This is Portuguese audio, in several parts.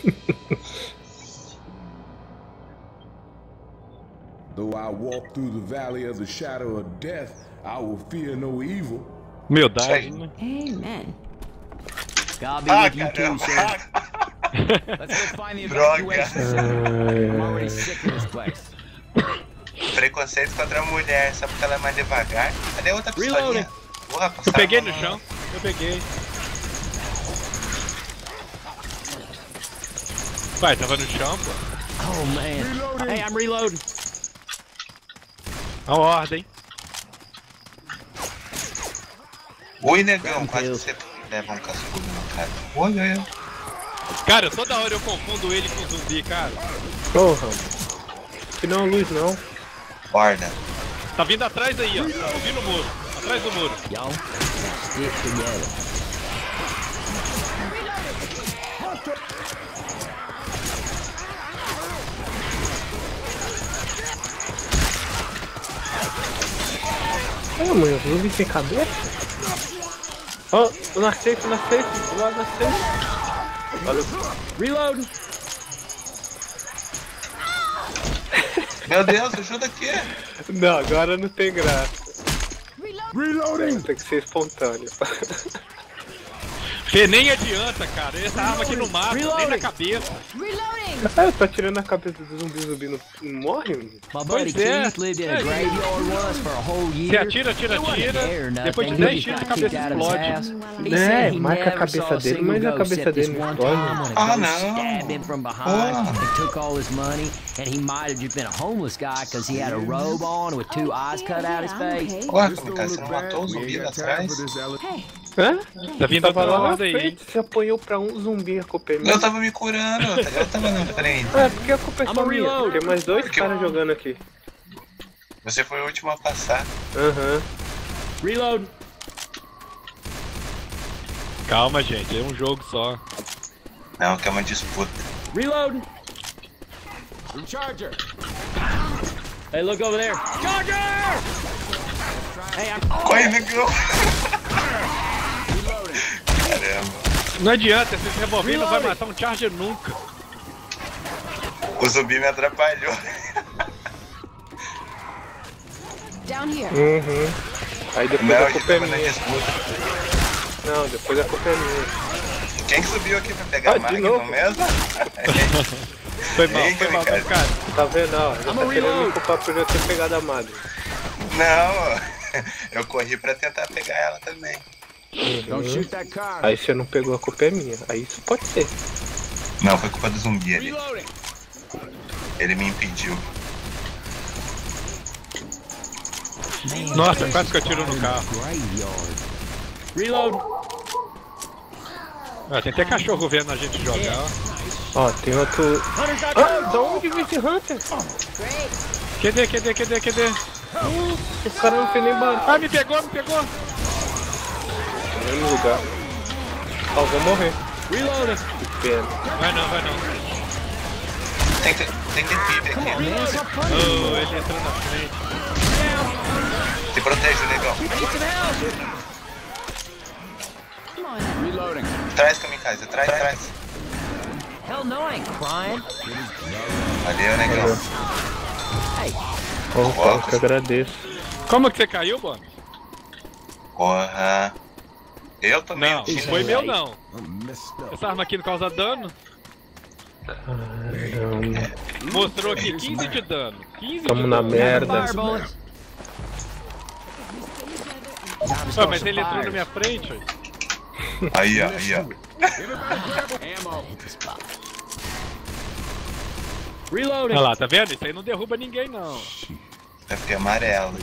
Though I walk through the valley of the shadow of death, I will fear no evil. Humildade, né? Amen. God be with you too, sir. Let's go find the evacuation. I'm already sick of this place. Preconceito contra a mulher, só porque ela é mais devagar. Cadê a outra pistolinha? Eu peguei no chão. Eu peguei. Vai, tava no chão, pô. Oh man. Hey, I'm reloading. A ordem. Oi, negão, quase que você leva um cascudo na cara. Oi, oi, oi. Cara, toda hora eu confundo ele com zumbi, cara. Porra. Que não é luz, não. Guarda. Tá vindo atrás aí, ó. Tá vindo no muro. Atrás do muro. Y'all, stick together. Ah, mãe, o zumbi tem cabeça? Ó, oh, na safe, do lado da safe. Valeu. Reload! Meu Deus, ajuda aqui. Não, agora não tem graça. Reloading! Tem que ser espontâneo. Fê, nem adianta, cara. Essa arma aqui não mata, nem na cabeça. Ah, eu tô atirando na cabeça do zumbi, o zumbi não morre? My buddy Keith lived in a graveyard once for a whole year. Você atira. Depois de 10 tiros a cabeça explode. É, marca a cabeça dele, mas a cabeça dele não explode. Ah, não. Stabbed him from behind and took all his money, and he might have just been a homeless guy because he had a robe on with 2 eyes cut out his face. Ué, como cara, você não matou o zumbi lá atrás? Hã? Tá vindo outra lá na ordem aí. frente, você apanhou pra um zumbi, a culpa é minha. Eu tava me curando, eu tava na frente. É, porque a culpa é só minha, porque mais 2 caras jogando aqui. Você foi o último a passar. Aham. Reload! Calma, gente, é um jogo só. Não, que é uma disputa. Reload! Charger! Hey, look over there! Charger! Hey, I'm... Corre, negão! Caramba. Não adianta, esse revolver não vai matar um Charger nunca. O zumbi me atrapalhou. Uhum. Aí depois Não, a culpa é na minha. disputa. Não, depois a culpa é minha. Quem que subiu aqui pra pegar a máquina mesmo? Foi mal, cara. Tá vendo, ó? Já tá querendo me culpar por eu ter pegado a madre. Não, eu corri pra tentar pegar ela também. Aí você não pegou, a culpa é minha. Aí isso pode ser. Não, foi culpa do zumbi ali. Ele me impediu. Nossa, quase que eu tiro no carro. Reload! Ah, tem até cachorro vendo a gente jogar. Ó, tem outro... Ah, da onde veio esse Hunter? Cadê? O cara não fez nem barulho. Ah, me pegou! No mesmo lugar. Ó, vou morrer. Reload! Que pena. Vai não. Tem que vir aqui. Oh, ele entrou na frente. Se protege, negão. Reloading! Traz, kamikaze, traz. Hell no, I ain't crying. Valeu, negão. Opa, eu que agradeço. Como que você caiu, Bono? Porra. Eu também. Não foi meu não. Essa arma aqui não causa dano? Caramba. Mostrou aqui 15 de dano. 15 Tamo de na dano. merda. Ah, mas ele entrou na minha frente. Aí, ó. Reloading! Olha lá, tá vendo? Isso aí não derruba ninguém, não. Vai ficar amarelo.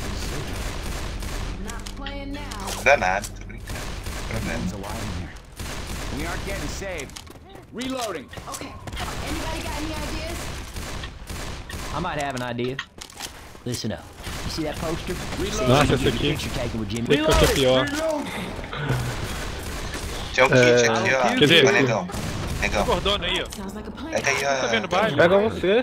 Danado, tô brincando. Problema. We aren't getting saved. Reloading! Okay. Anybody got any ideas? I might have an idea. Listen up. You see that poster? Nossa, esse aqui. Picture taken with Jimmy. Esse aqui é pior. Tinha um kit aqui, ó. Cadê? Ó, negão. Cordona aí, ó. Sounds like a plan. Pega aí, Tá vendo ó. baixo? Pega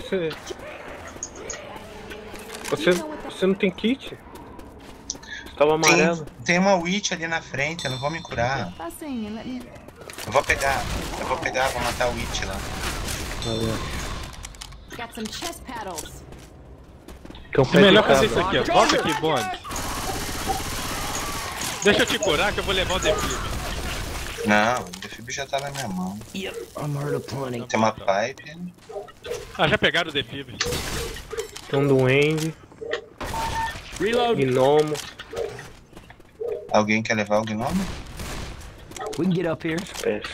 você não tem kit? Você tava amarelo. Tem uma witch ali na frente, eu não vou me curar. Stop singing, let me... Eu vou matar o It lá. Got some chest paddles. É melhor fazer isso aqui, ó. Volta aqui, Bonde. Deixa eu te curar que eu vou levar o defib. Não, o defib já tá na minha mão. Yep, I'm hurt plenty. Tem uma pipe. Ah, já pegaram o defib. Tem um duende. Reload. Gnomo. Alguém quer levar o gnomo? We can get up here. Peça.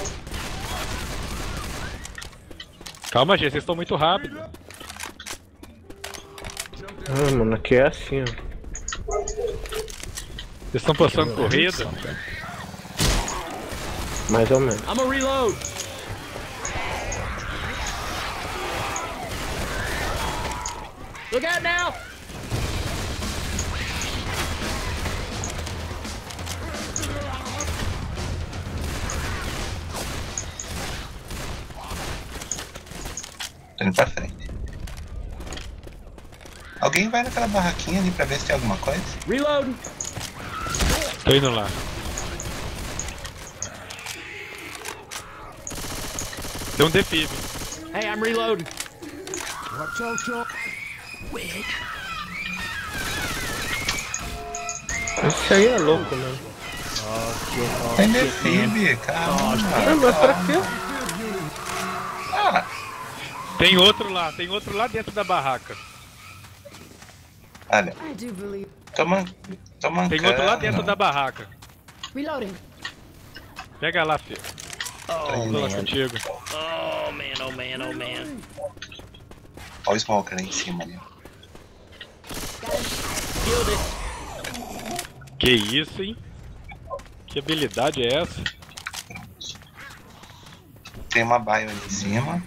Calma, gente, vocês estão muito rápidos. Ah, mano, aqui é assim, ó. Vocês estão passando corrida. Mais ou menos. I'm a reload. Look out now. Tô indo pra frente. Alguém vai naquela barraquinha ali pra ver se tem alguma coisa? Reload. Tô indo lá. Tem um defib. Hey, I'm reloading. Esse aí é louco, mano. Tem defib, calma. Mas pra quê? Ah, Tem outro lá dentro da barraca. olha, I do believe. toma Tem outro lá dentro da barraca. Reloading. Pega lá, filho. Tô lá contigo. Oh man, oh man, oh man. Olha o smoker lá em cima ali. Killed it. Que isso, hein? Que habilidade é essa? Tem uma baia ali em cima.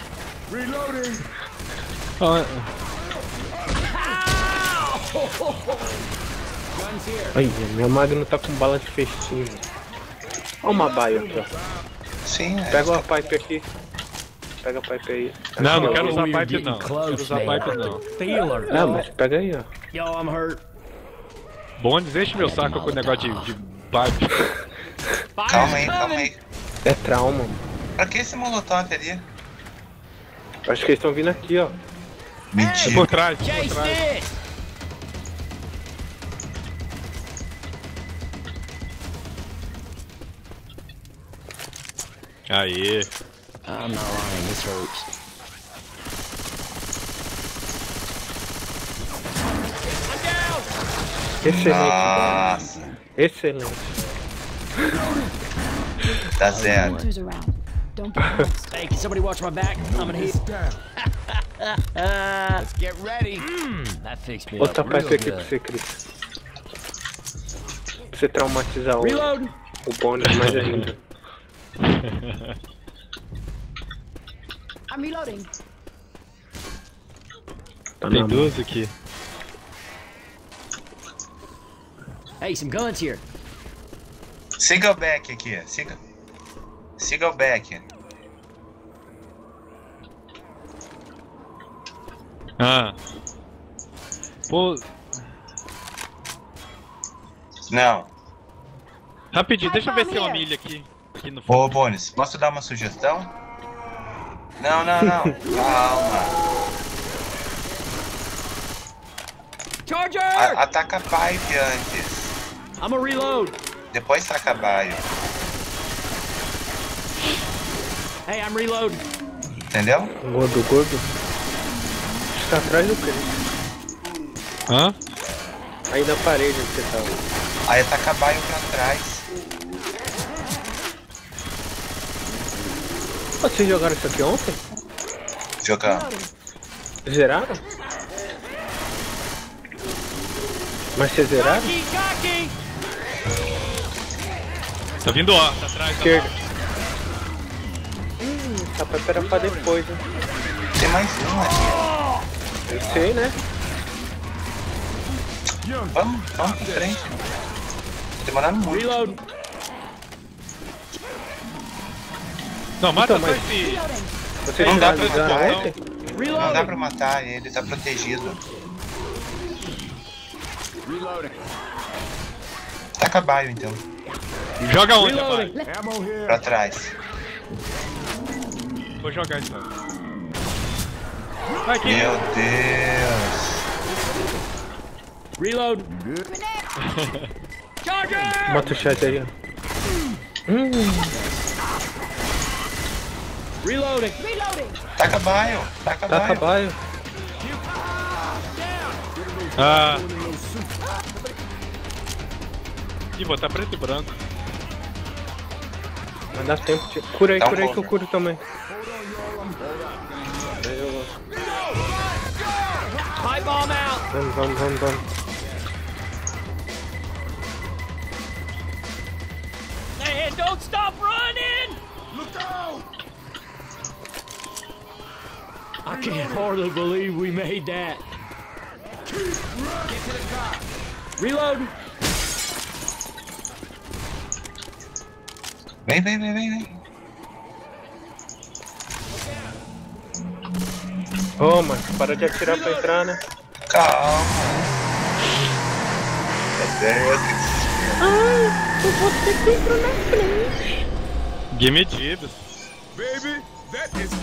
Ah, Ai, minha Magno tá com bala de festim. Olha uma baia aqui, ó. Sim, é. Pega uma pipe aqui. Pega a pipe aí. não quero usar We're pipe getting não. close, Quero usar man. pipe não. Healer. Ah, mas pega aí, ó. Yo, I'm hurt. Bondes, enche meu saco com o negócio de pipe. Calma aí. É trauma, mano. Pra que esse molotov ali? Acho que eles estão vindo aqui, ó. Mentira. Por trás, por Chase trás. this. Aê. I'm not lying, this hurts. Excelente. Nossa, Excelente. dá zero. Hunters around. Don't get lost. Hey, can somebody watch my back? I'm gonna hit. Let's get ready. That fixed me Outra up real pipe aqui pra good. você, Cris. Pra você traumatizar Reload. o bônus mais ainda. I'm reloading. Tá Tem na mão. duas aqui. Hey, some guns here. Siga o back aqui, siga o back. Ah. Pô, Não. rapidinho, deixa eu ver se tem uma milha aqui no Ô, fundo. Bones, posso dar uma sugestão? Não. Calma. Charger! Ataca a pipe antes. I'm a reload. Depois taca a baio. Hey, I'm reloading. Entendeu? Gordo. Está atrás do Cris. Hã? Aí na parede onde você tava. Aí taca a baio pra trás. Vocês jogaram isso aqui ontem? Jogando. Zeraram? Mas vocês zeraram? Cocky! Tá vindo ó, tá atrás. Esquerda. Essa pipe era pra depois, hein? Tem mais um ali. Eu sei, né? Vamos pra frente. Tá demorando muito. Reload. Não, mata Então, só mas- esse. Vocês Não dá pra finalizaram matar, ontem? Não dá Reload. pra matar, ele tá protegido. Taca baio então. Joga onde, pai? Pra trás. Vou jogar então. Vai aqui. Meu Deus. Reload. Mata o chat aí, ó. Reloading. Taca baio. Taca Taca baio. baio. Ah. Ih, botar preto e branco. Vai dar tempo de... Cura aí, Dá um cura aí que eu cover. curo também. Pipe bomb out. Vamos. Hey, don't stop running! I can't hardly believe we made that. Reload. Vem. Ô, mano, para de atirar pra entrar, né? Calma. Meu Deus, que desespero. Game medidos. Baby, that is...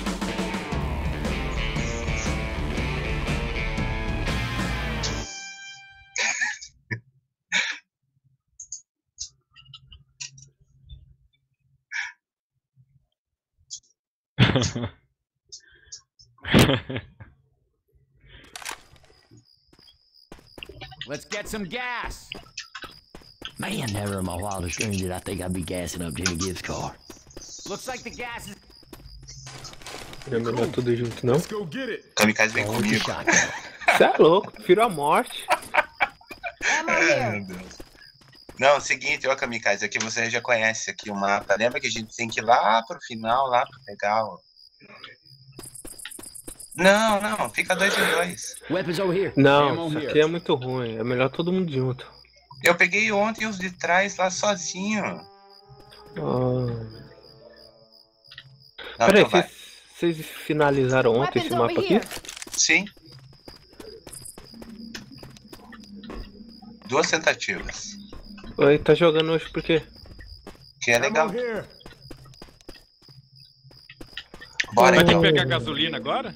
Let's get some gas. Man, never in my wildest dreams did I think I'd be gassing up Jimmy Gibbs' car. Looks like the gas is... Não é melhor tudo junto, não? Let's go get it. Kamikaze vem comigo. Você é louco, prefiro a morte. Ammo Ai, here. meu Deus. Não, seguinte, ó, Kamikaze, aqui você já conhece aqui o mapa. Lembra que a gente tem que ir lá pro final, lá pra pegar o... Não, fica 2 em 2. Weapons over here. Não, isso aqui é muito ruim. É melhor todo mundo junto. Eu peguei ontem os de trás lá sozinho. Não, Peraí, então vai. vocês finalizaram ontem esse Weapons mapa over aqui? here. Sim. 2 tentativas. Oi, tá jogando hoje por quê? Que é legal. Ammo here. Bora Vai ter então. que pegar gasolina agora?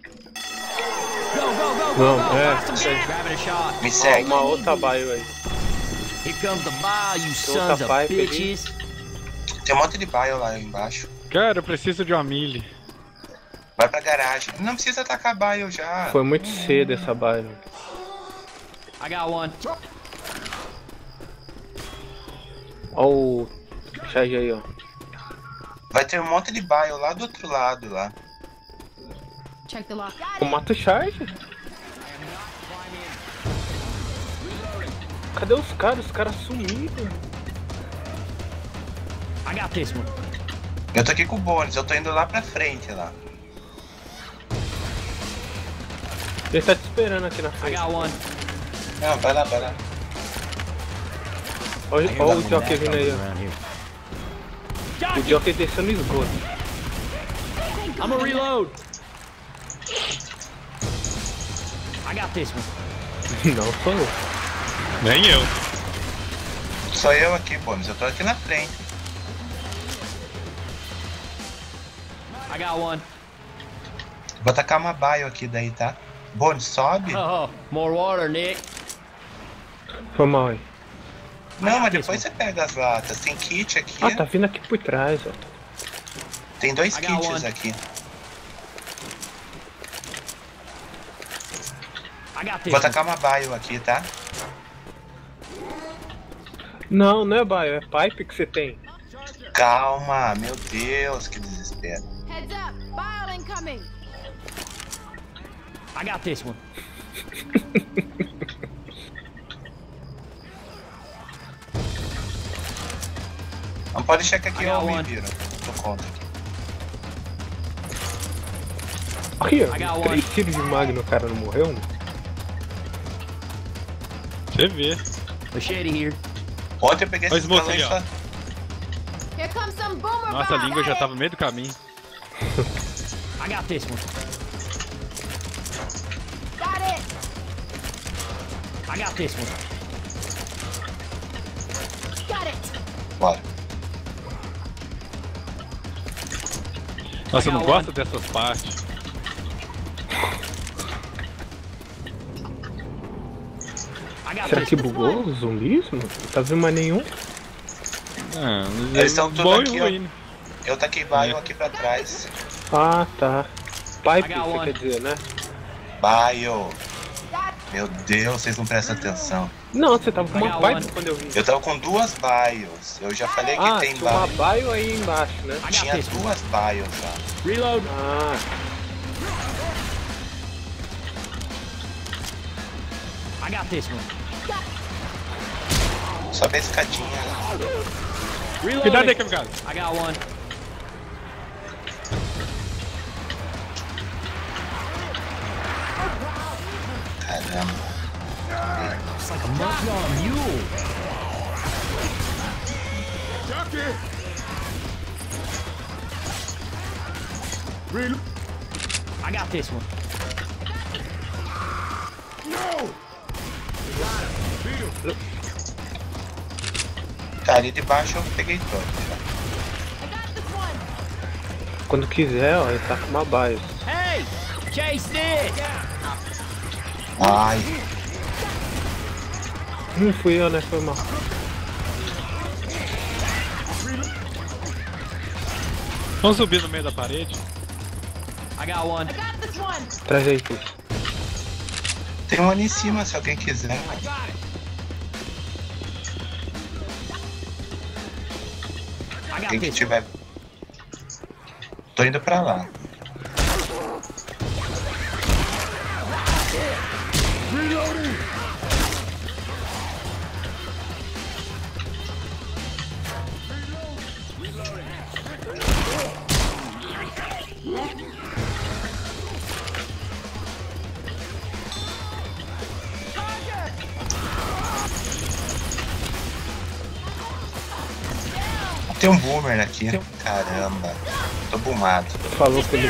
Não, Grabbing a shot. Me é segue. uma outra bio aí. Here comes the bile, you Outra sons of pipe ali. bitches. Tem um monte de bio lá embaixo. Cara, eu preciso de uma mili. Vai pra garagem. Não precisa atacar bio já. Foi muito cedo essa bio. I got one. Ó o charge aí, ó. Vai ter um monte de bio lá do outro lado lá. Check the lock. Eu mato o charge. Cadê os caras? Os caras sumiram. I got this one. Eu tô aqui com o bônus, eu tô indo lá pra frente lá. Ele tá te esperando aqui na I frente. got one. Não, vai lá. Olha o Jockey vindo aí, ó. Around here. O Jockey descendo no esgoto. I'm a reload. I got this one. Não sou eu. Nem eu. Sou eu aqui, bônus, eu tô aqui na frente. I got one. Vou tacar uma bio aqui daí, tá? Bônus, sobe? Oh, more water, Nick. Foi mal aí. Não, mas depois você pega as latas. Tem kit aqui. Ah, tá vindo aqui por trás, ó. Tem 2 I got kits one. aqui. I got this Vou one. tacar uma bio aqui, tá? Não, não é bio, é pipe que você tem. Calma, meu Deus, que desespero. Heads up. Bile incoming. I got this one. Não pode deixar que aqui I eu got me one. viro. Tô contra aqui. Aqui, ó. I got 3 one. tiros de magno, o cara não morreu? Você vê. Machete here. Ontem eu peguei Olha esses esse moço balões ali, ó. só. Here comes some boomer Nossa, a bomb. língua já Hey. tava no meio do caminho. I got this one. Got it. I got this one. Got it. Bora. Nossa, eu não gosto dessas partes. Será que bugou os zumbis? Não tá vendo mais nenhum? Ah, Eles estão tudo bom aqui, e ó. ruim. Eu taquei Bio aqui pra trás. Ah, tá. Pipe, você quer dizer, né? Bio. Meu Deus, vocês não prestam atenção. Não, você tava com uma pipe quando eu vi. Eu tava com 2 Bios. Eu já falei que tem tinha uma Bio. bio aí embaixo, né? Tinha 2 Bios lá. Reload. Ah, I got this one. Sobe a escadinha. Reload. Cuidado aí, Kamikaze. I got one. Caramba. It's like a monkey on a mule. I got this one. Tá ali de baixo eu peguei todo. quando quiser, ó, ele tá com uma bio. Hey! Chase this! Ai. Fui eu, né? Foi mal. Vamos subir no meio da parede. I got one. I got this one. Traz aí, Chris. Tem um ali em cima se alguém quiser. I got Quem que this. tiver. Tô indo pra lá. Tem um boomer aqui. Caramba. Tô boomado. Falou que ele...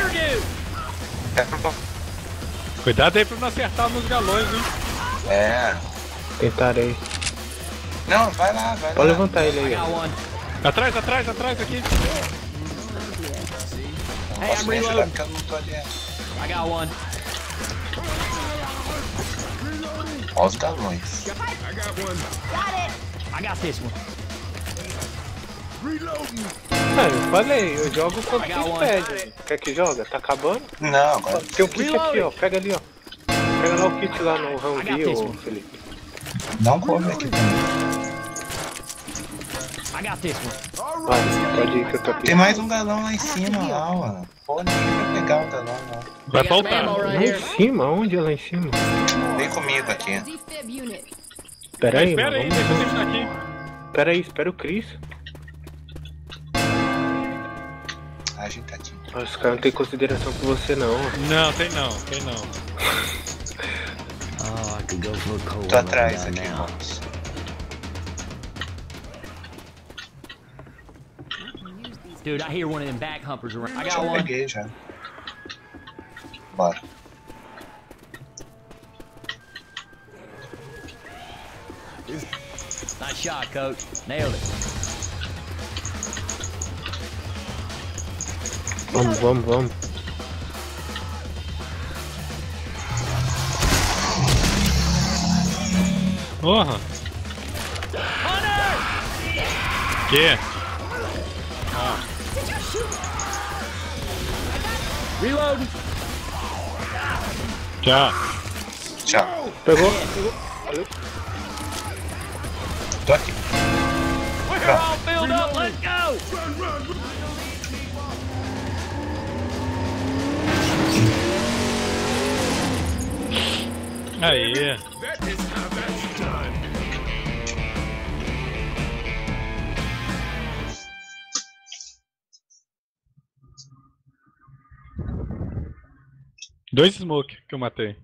Cuidado aí pra não acertar nos galões, hein? É. Tentarei. Não, vai lá, vai Pode lá. levantar ele I aí, got ó. one. Atrás, atrás, atrás aqui. Hey, Posso I'm me ajudar reloading. porque eu não tô ali. I got one. Ó os galões. Got it. I got this one. Ah, eu falei, eu jogo quando I got vocês one. pedem. Quer que joga? Tá acabando? Não, agora. Tem um kit aqui, ó. Pega ali, ó. Pega lá o kit lá no Humvee, ô Felipe. Dá um cover aqui também. I got this one. Vai, pode ir que eu tô aqui. Tem mais um galão lá em cima, lá, ó. Pô, ninguém vai pegar o galão, não. Vai I got some faltar. ammo Lá right here. em cima? Onde é lá em cima? Vem comigo aqui. Defib unit. Pera aí, Espera mano. aí, deixa eu terminar aqui. Pera aí, espera o Chris. A gente tá aqui. Os caras não tem consideração por você, não. Não, tem não, tem não. Oh, I could go for a cold Tô one atrás right aqui, now. irmãos. Dude, I hear one of them back humpers around. I Já got one. peguei já. Bora. Nice shot, coach. Nailed it. Vamos, vamos, vamos. Porra. Que? Reload. Tchau. Tchau. Pegou? Pegou. Valeu. Tô aqui. We're all filled up. Let's go. Aí. Dois smoke que eu matei.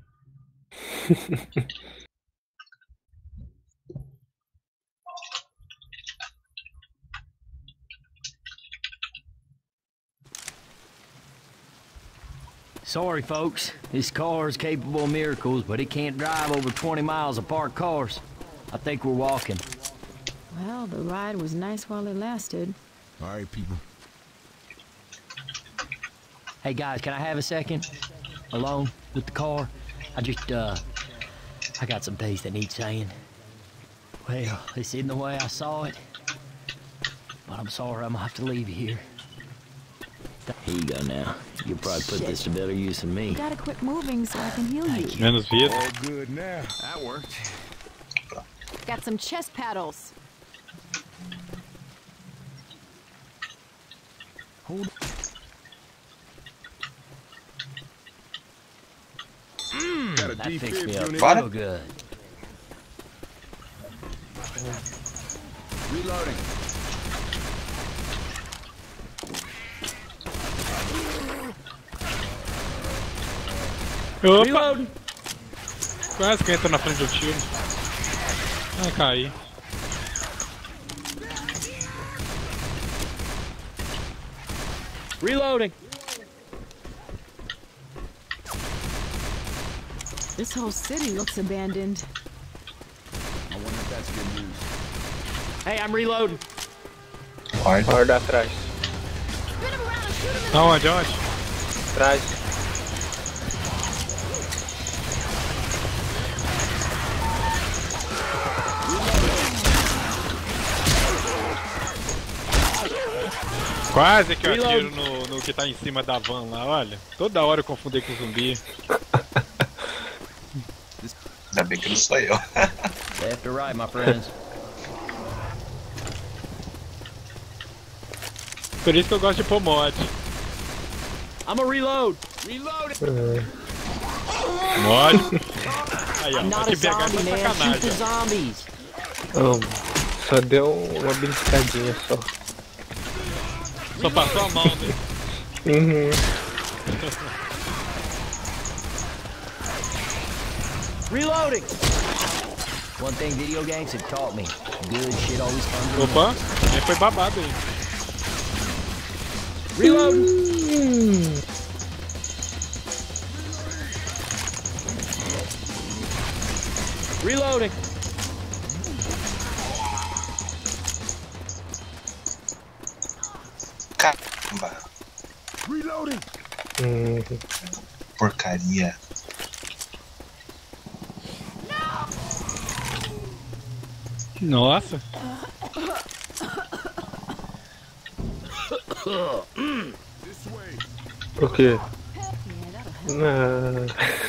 Sorry, folks. This car is capable of miracles, but it can't drive over 20 miles of parked cars. I think we're walking. Well, the ride was nice while it lasted. All right, people. Hey guys, can I have a second? Alone with the car? I got some things that need saying. Well, this isn't the way I saw it. But I'm sorry, I'm gonna have to leave you here. Here you go now. You'll probably put this to better use than me. You gotta quit moving so I can heal you. Menos vida. All good now. That worked. Got some chest paddles. Hold. Got a That fixed me defib up unit. What? real good. Reloading. Opa! Reloading. Quase que entra na frente do tiro. Ah, caí. Reloading. This whole city looks abandoned. I wonder if that's good news. Hey, I'm reloading. Guarda atrás. Aonde, aonde? Atrás. Quase que eu atiro no que tá em cima da van lá, olha. Toda hora eu confundi com zumbi. Ainda bem que não sou eu. Left or right, my friends. Por isso que eu gosto de pôr mod. I'm a reload. Mod. Aí, ó, I'm vai not te a pegar zombie, com man. Shoot sacanagem. the zombies. Só deu uma beliscadinha só. Só passou a mão, né? Uhum. Reloading. One thing video games have taught me: good shit always comes in Opa, aí foi babado aí. Reloading. Reloading. Caramba, Reloading. porcaria. Nossa. This way. Por quê? Não.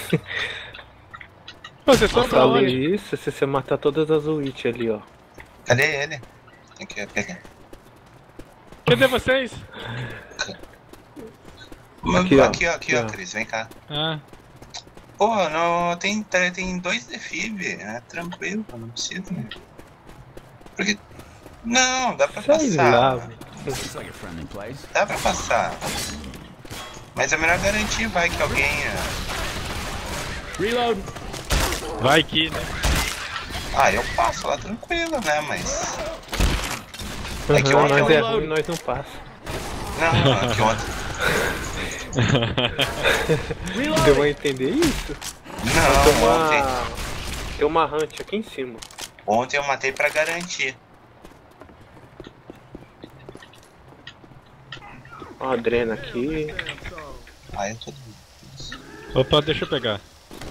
Você só pra Falei onde? isso se você matar todas as witch ali, ó. Cadê ele? Tem que pegar. Cadê vocês? Aqui, Aqui, ó, ó. Cris, vem cá. Ah, Pô, não, tem 2 defib, é tranquilo, não precisa. Porque. Não, dá pra Sei passar. lá, velho. Looks like a friendly place. Dá pra passar. Mas é melhor garantir, vai que alguém. Reloading. vai que, né? Ah, eu passo lá tranquilo, né? Mas. É que Uhum, ontem. nós é ruim, nós não passa. Não, é que ontem. Deu a entender isso? Não, ontem. Tem uma hunt aqui em cima. Ontem eu matei pra garantir. Ó, a drena aqui. Ah, eu tô. Opa, deixa eu pegar.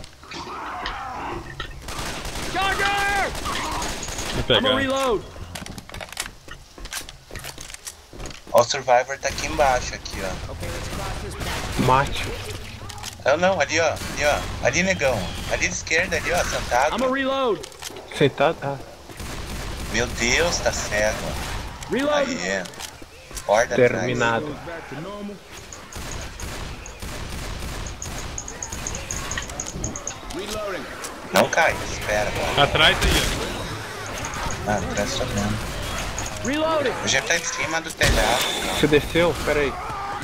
Charger! Vou I'm a pegar. reload. Ó, o Survivor tá aqui embaixo, aqui, ó. Mate. Não, ali, ó. Ali, ó. Ali, negão. Ali à esquerda, ali, ó, sentado. I'm a reload. Sentado? Ah. Meu Deus, tá cego. Reload. Aí, horda Terminado. Goes back to normal. Reloading. atrás. Não cai, espera. Atrás aí, Ah, presta bem. Reloading. O jeep tá em cima do telhado. Você desceu? Pera aí.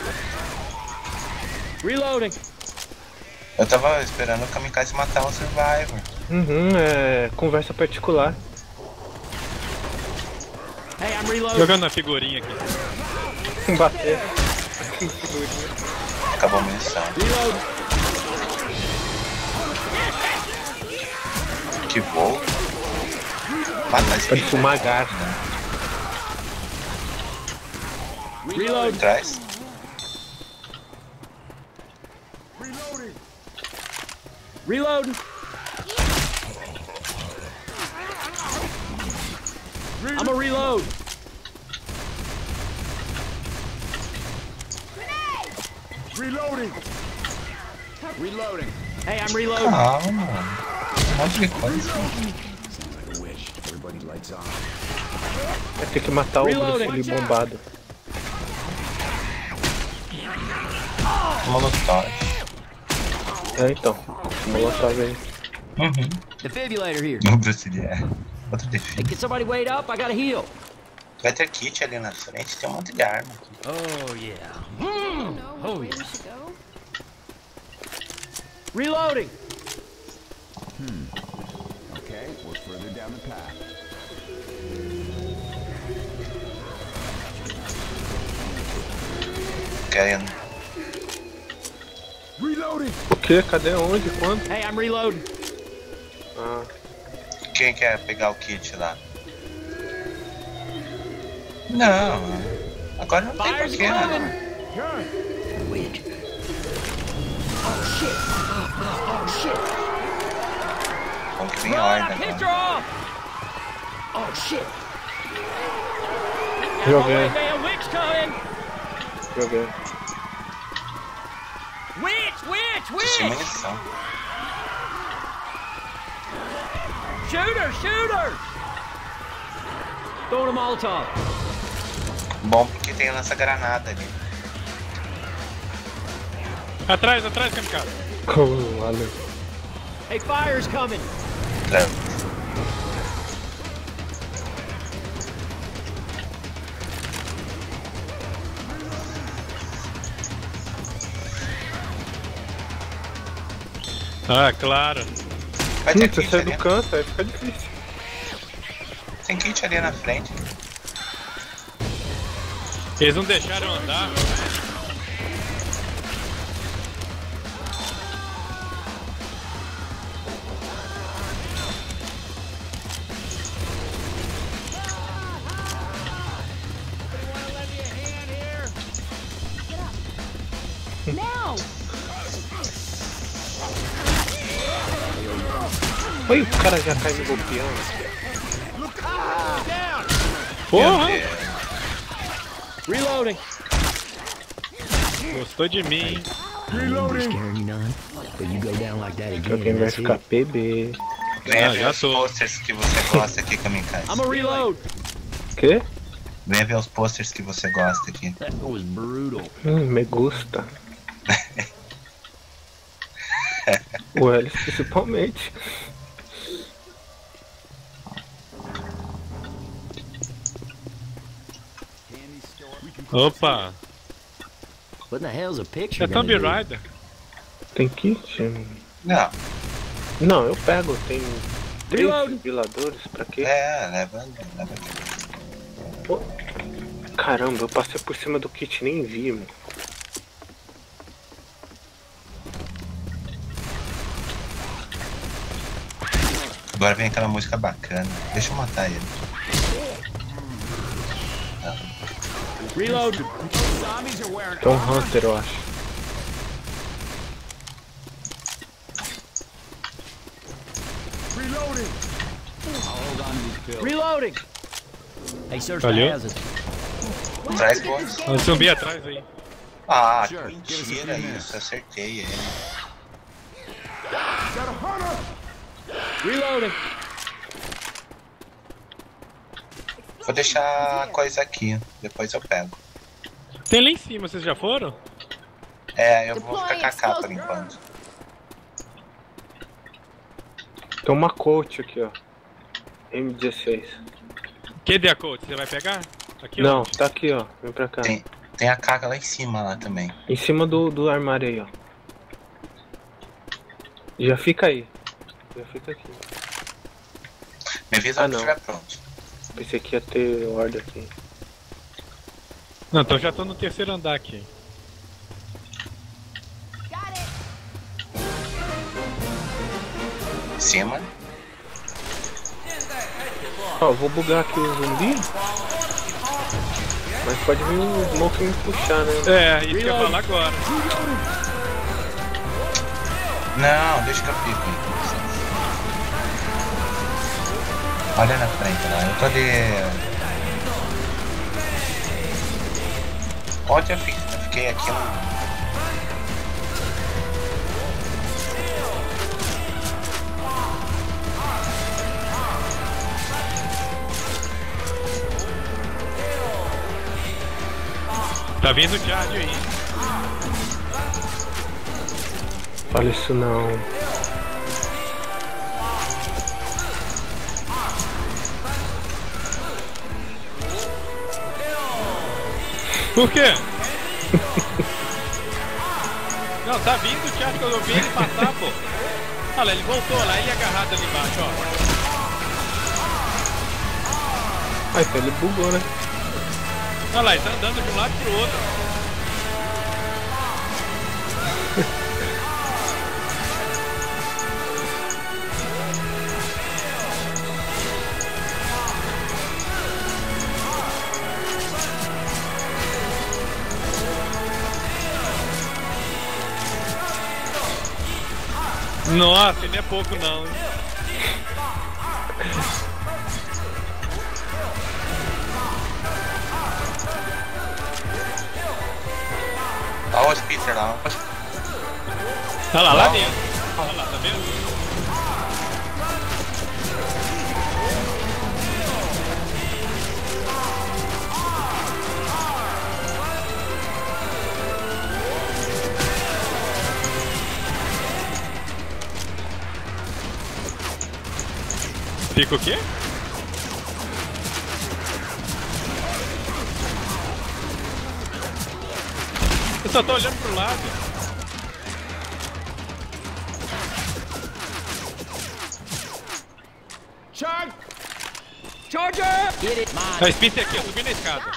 Reloading. Eu tava esperando o Kamikaze matar o Survivor. Uhum, é conversa particular. Hey, I'm reloading. jogando a figurinha aqui. Bater. Acabou a munição. Reload. Que voo. Mata esse Parece uma garça. Reload. Atrás. Reload! I'm a reload! Reloading! Reloading! Hey, I'm reloading! Calma, mano. Um monte de coisa. Vai ter que matar o Bruce Lee bombado. Molotov. É, então. Molotov aí. Uhum. Defibrillator here. O Bruce Lee é. Outro Hey, defeito. can somebody wait up? I gotta heal. Vai ter kit ali na frente, tem um monte de arma aqui. Oh, yeah. Oh, yeah. we should go. Reloading! Okay, we're further down the path. Querendo. Reloading! O que? Cadê? Onde? Quando? Hey, I'm reloading. Ah, Quem quer pegar o kit lá? Não. Agora não tem Fire's porquê, coming! né? Witch. Oh, shit. Oh, shit. Bom que vem Run! I ordem pissed her agora. off! Oh, shit. joguei, Man, witch coming! joguei. Witch! Witch! Sem Witch! munição. Shoot her! Shoot her! Throwing a Molotov. Bom porque tem lança-granada ali. Atrás, kamikaze. Valeu. Hey, fire's coming! Atrás. Ah, claro. Vai ter Você kit sai ali. do canto, aí fica difícil. Tem kit ali na frente. Eles não deixaram eu andar. Now! Oi, o cara já cai me golpeando. Porra! Meu Deus. Reloading! Gostou de mim, hein? Reloading! Scaring you none? But you go down like that again, Alguém vai that's ficar it. PB. Venha Ah, ver já os tô. posters que você gosta aqui, Kamikaze. I'm a reload! Quê? Venha ver os posters que você gosta aqui. That was brutal. Me gusta. O Ellis principalmente. Opa! What in the hell's a picture? É Tomb gonna do? Raider. Tem kit? Não, Não, eu pego. Tem 3 Reload. desfibriladores. Pra quê? leva. Pô, caramba, eu passei por cima do kit e nem vi, mano. Agora vem aquela música bacana. Deixa eu matar ele. Reload! Tem um Hunter, eu acho. Reloading! Hey, search the Valeu. hazard. Traz boas. Tem um zumbi atrás aí. Ah, que mentira isso. Acertei ele. Reloading! Vou deixar a coisa aqui. Depois eu pego. Tem lá em cima, vocês já foram? É, eu vou ficar com a capa por enquanto. Tem uma coach aqui, ó. M16. Cadê a coach? Você vai pegar? Aqui, Não, ó. tá aqui, ó. Vem pra cá. Tem a caca lá em cima lá também. Em cima do armário aí, ó. Já fica aí. Já fica aqui. Me avisa Ah, quando não. estiver pronto. Pensei que ia ter ordem aqui. Não, então já tô no terceiro andar aqui. Em cima. Ó, vou bugar aqui o zumbi. Mas pode vir um smoke me puxar, né? É, isso que eu ia falar agora. Não, deixa que eu fico aí. Olha na frente lá, eu tô ali. Onde eu fiquei aqui Tá vindo o charge aí. Fala isso não. Por quê? Não, tá vindo o charge que eu vi ele passar, pô. Olha lá, ele voltou lá, ele agarrado ali embaixo, ó. Ah, então ele bugou, né? Olha lá, ele tá andando de um lado pro outro. Nossa, ele não é pouco não, hein? Olha o Spitzer lá. Olha lá, lá dentro. Olha lá, tá vendo? Fica o quê? Eu só tô olhando pro lado. Charge! Charger! Get it, mine. A Spitzer aqui, eu subi na escada.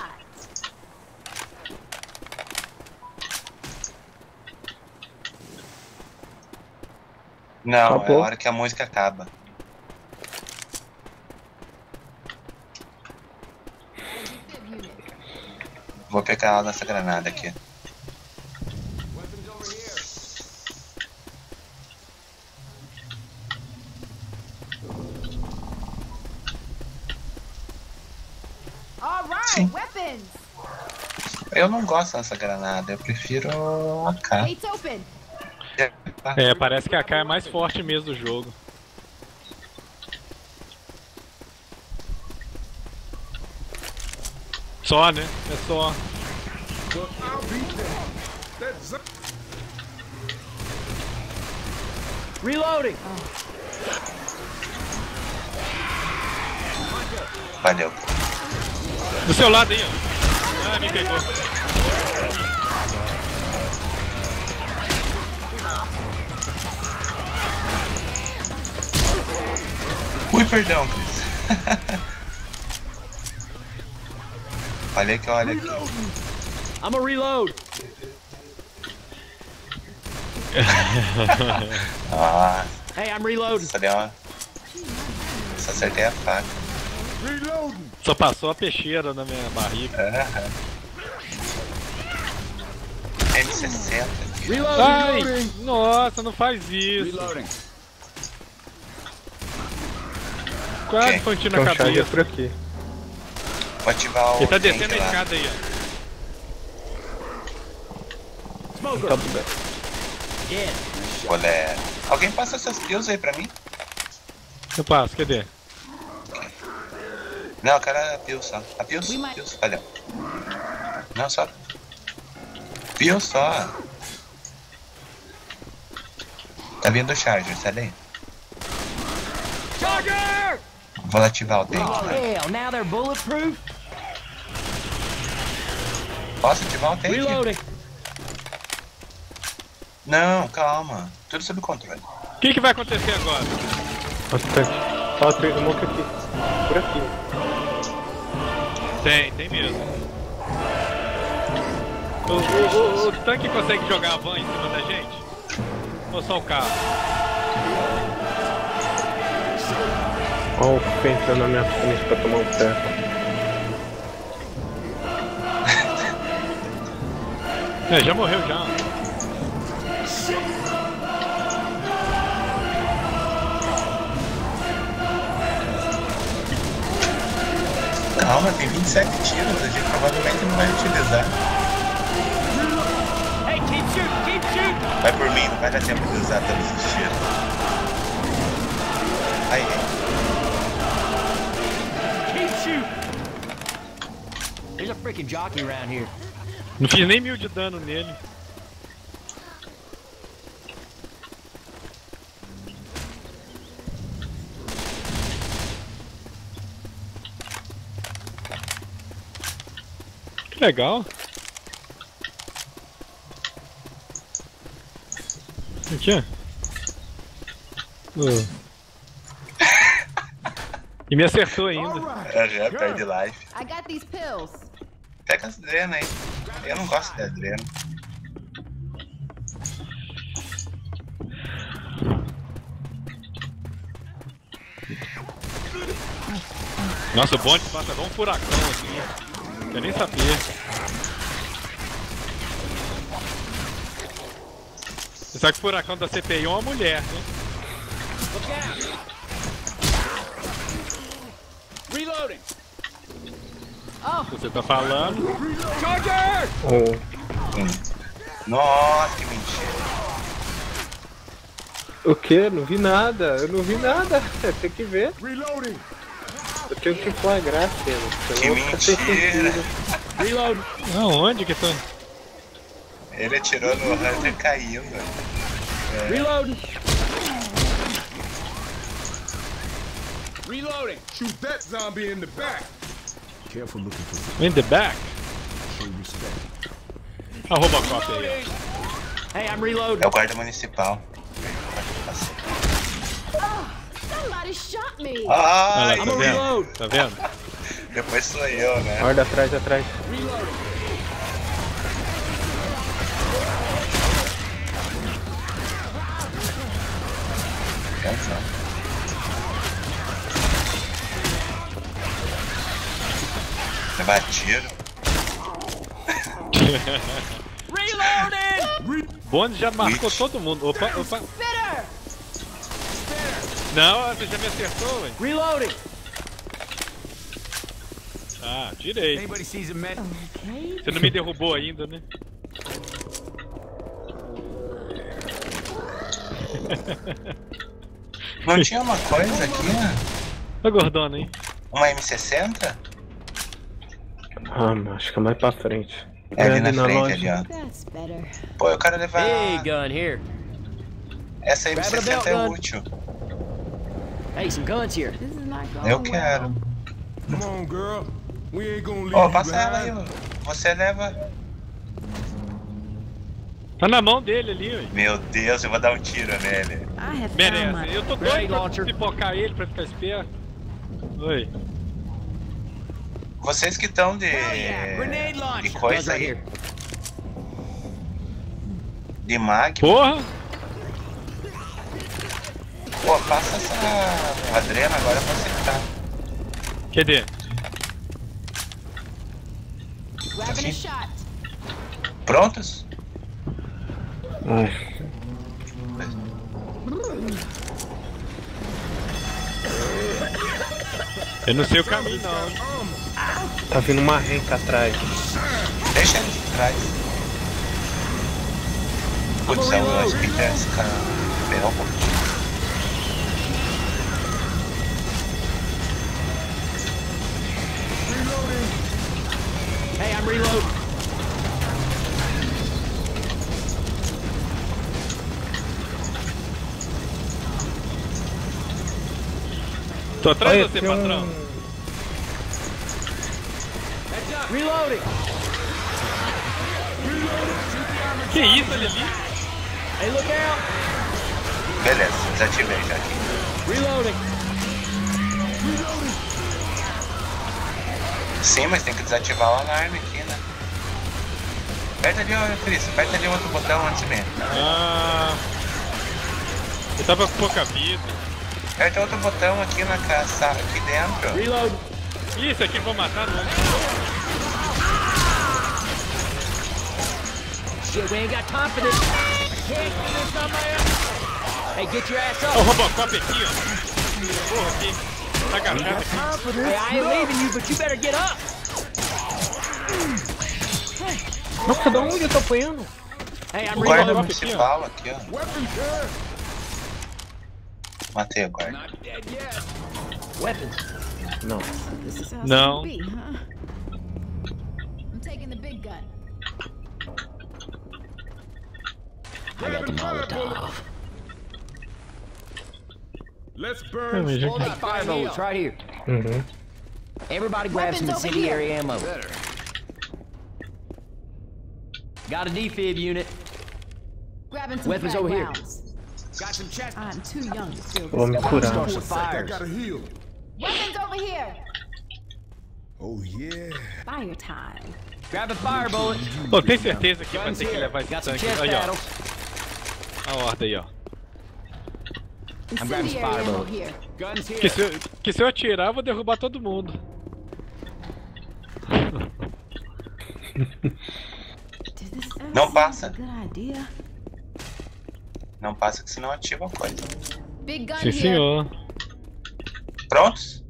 Não, é a Acabou. hora que a música acaba. Vou pegar ela nessa granada aqui. All right, Sim. weapons. Eu não gosto dessa granada, eu prefiro a AK. Gates open. É, parece que a AK é mais forte mesmo do jogo. Só, né? É só. But I'll be there. That Reloading! Valeu. Do seu lado aí, ó. Ah, me pegou. Ui, perdão, Chris. Falei que olha aqui. I'm a reload! Ah, Hey, I'm reloading! só deu uma... Só acertei a faca. reloading. Só passou a peixeira na minha barriga. Aham. M60 aqui. Reloading! Ai! Nossa, não faz isso. Reloading! Quase Ok. foi um tiro Tem na um charger cabeça. por aqui. Vou ativar o. Ele tá descendo a tanque lá. escada aí, ó. Smoker! Tá bugado. Dead! Olé. Alguém passa essas pills aí pra mim? Eu passo, cadê? Não, eu quero a pills só. A pills? We might- Pills, olha. Não, só. Pills só. Tá vindo o charger, sai daí. Charger! Vou ativar o tanque. Oh, Né? hell, now they're bulletproof? Posso ativar o tanque? Reloading! Não, calma. Tudo sob controle. O que vai acontecer agora? Bastante. Ó, tem smoke aqui. Por aqui. Tem mesmo. O tanque consegue jogar a van em cima da gente? Ou só o carro? Olha o Fê entrando na minha frente pra tomar um pé. É, já morreu já. Calma, tem 27 tiros, a gente provavelmente não vai utilizar. Hey, keep shooting, keep shooting! Vai por mim, não vai dar tempo de usar todos os tiros. Aí, Keep shooting! There's a freaking jockey around here. Não fiz nem 1000 de dano nele. Que legal. O que é? E me acertou ainda. já perde life. I got these pills. Pega as drenas aí. Eu não gosto da drena. Nossa, o bonde passa igual um furacão assim. Eu nem sabia. Você sabe que o furacão da CPI é uma mulher, né? Reloading! Você tá falando. Charger! Nossa, que mentira. O que? Não vi nada, eu não vi nada. Tem que ver. Reloading! Eu tenho que flagrar a cena. Que senão fica sem mentira. sentido. Reload! Aonde que tá? Ele atirou no Hunter caindo. Reload! Reloading! Shoot that zombie in the back! Careful looking for In the back? show respect. A Robocop aí, Hey, I'm reloading. É o guarda municipal. Somebody shot me. ó. Olha Ai, lá, tá vendo? Tá vendo? depois sou eu, né? Guarda atrás, atrás. Levar tiro. Reloading! Bonde já marcou todo mundo. Opa, opa. Spitter! Não, você já me acertou, ué. Reloading! Ah, tirei. Anybody sees a man? Okay. Você não me derrubou ainda, né? Não tinha uma coisa aqui, né? Ô, gordona, hein? Uma M60? Ah, mas acho que é mais pra frente. É ali na na frente, loja. ali, ó. That's better. Pô, eu quero levar. Big gun here. Essa Grab a M60 belt é gun. útil. Hey, some guns here. This is not going Eu quero. Come on, girl. We ain't gonna leave Ó, you passa ela aí, behind. ó. Você leva. Tá na mão dele ali, ué. Meu Deus, eu vou dar um tiro nele. I have found Merece. my... Eu tô Grenade doido pra launcher. pipocar ele pra ficar esperto. Oi. Vocês que estão de. Grenade De launcher! Guns coisa right aí. here. De mag. Porra! Pô, passa essa adrena agora pra acertar. Cadê? Grabbing a shot. Prontos? Ai, Eu não sei o caminho, não. tá vindo uma renca atrás. Deixa ele de trás. Putz, eu acho que tem esse cara. Esperar um pouquinho. Hey, I'm reloading. Tô atrás Olha, de você, tem patrão. Reloading. Que isso, ele ali? Hey, look out. Beleza, desativei já aqui. Reloading. Sim, mas tem que desativar o alarme aqui, né? Aperta ali, ó, Cris. Aperta ali outro botão antes mesmo. Ah. Eu tava com pouca vida. Aperta outro botão aqui na caça, aqui dentro. Reload. Isso aqui vou matar no outro. Shit, we ain't got time for this. Hey, get your ass Ó, o up. Robocop aqui, ó. Porra, aqui. Tá agachado aqui. Hey, I ain't leaving you, but you better get up. Nossa, da onde eu tô apanhando? Hey, I'm O guarda reloading. municipal aqui, ó. Matei o guarda. Weapons. Não. This is how No. it's gonna be, huh? I'm taking the big gun. I got the Molotov. Let's burn. mas já- Hey, fire bullets right here. Uhum. Everybody grab some Weapons over incendiary ammo. Got a defib unit. Grabbing some Weapons frag over here. rounds. Got some chest. I'm too young to steal Vou me this. curar. Start some I fires. gotta heal. Weapons over here. Oh yeah. Fire time. Grab a fire bullet. Pô, tem certeza que vai Guns ter que here. levar esse Got some tanque. chest Aí, ó. paddles. A ordem aí, ó. I'm grabbing Incendiary fire ammo bullet. here. Guns here. Que se eu atirar, eu vou derrubar todo mundo. Did this ever Não seem passa. like a good idea? Não passa que senão ativa a coisa. Big gun Sim, here. senhor. Prontos?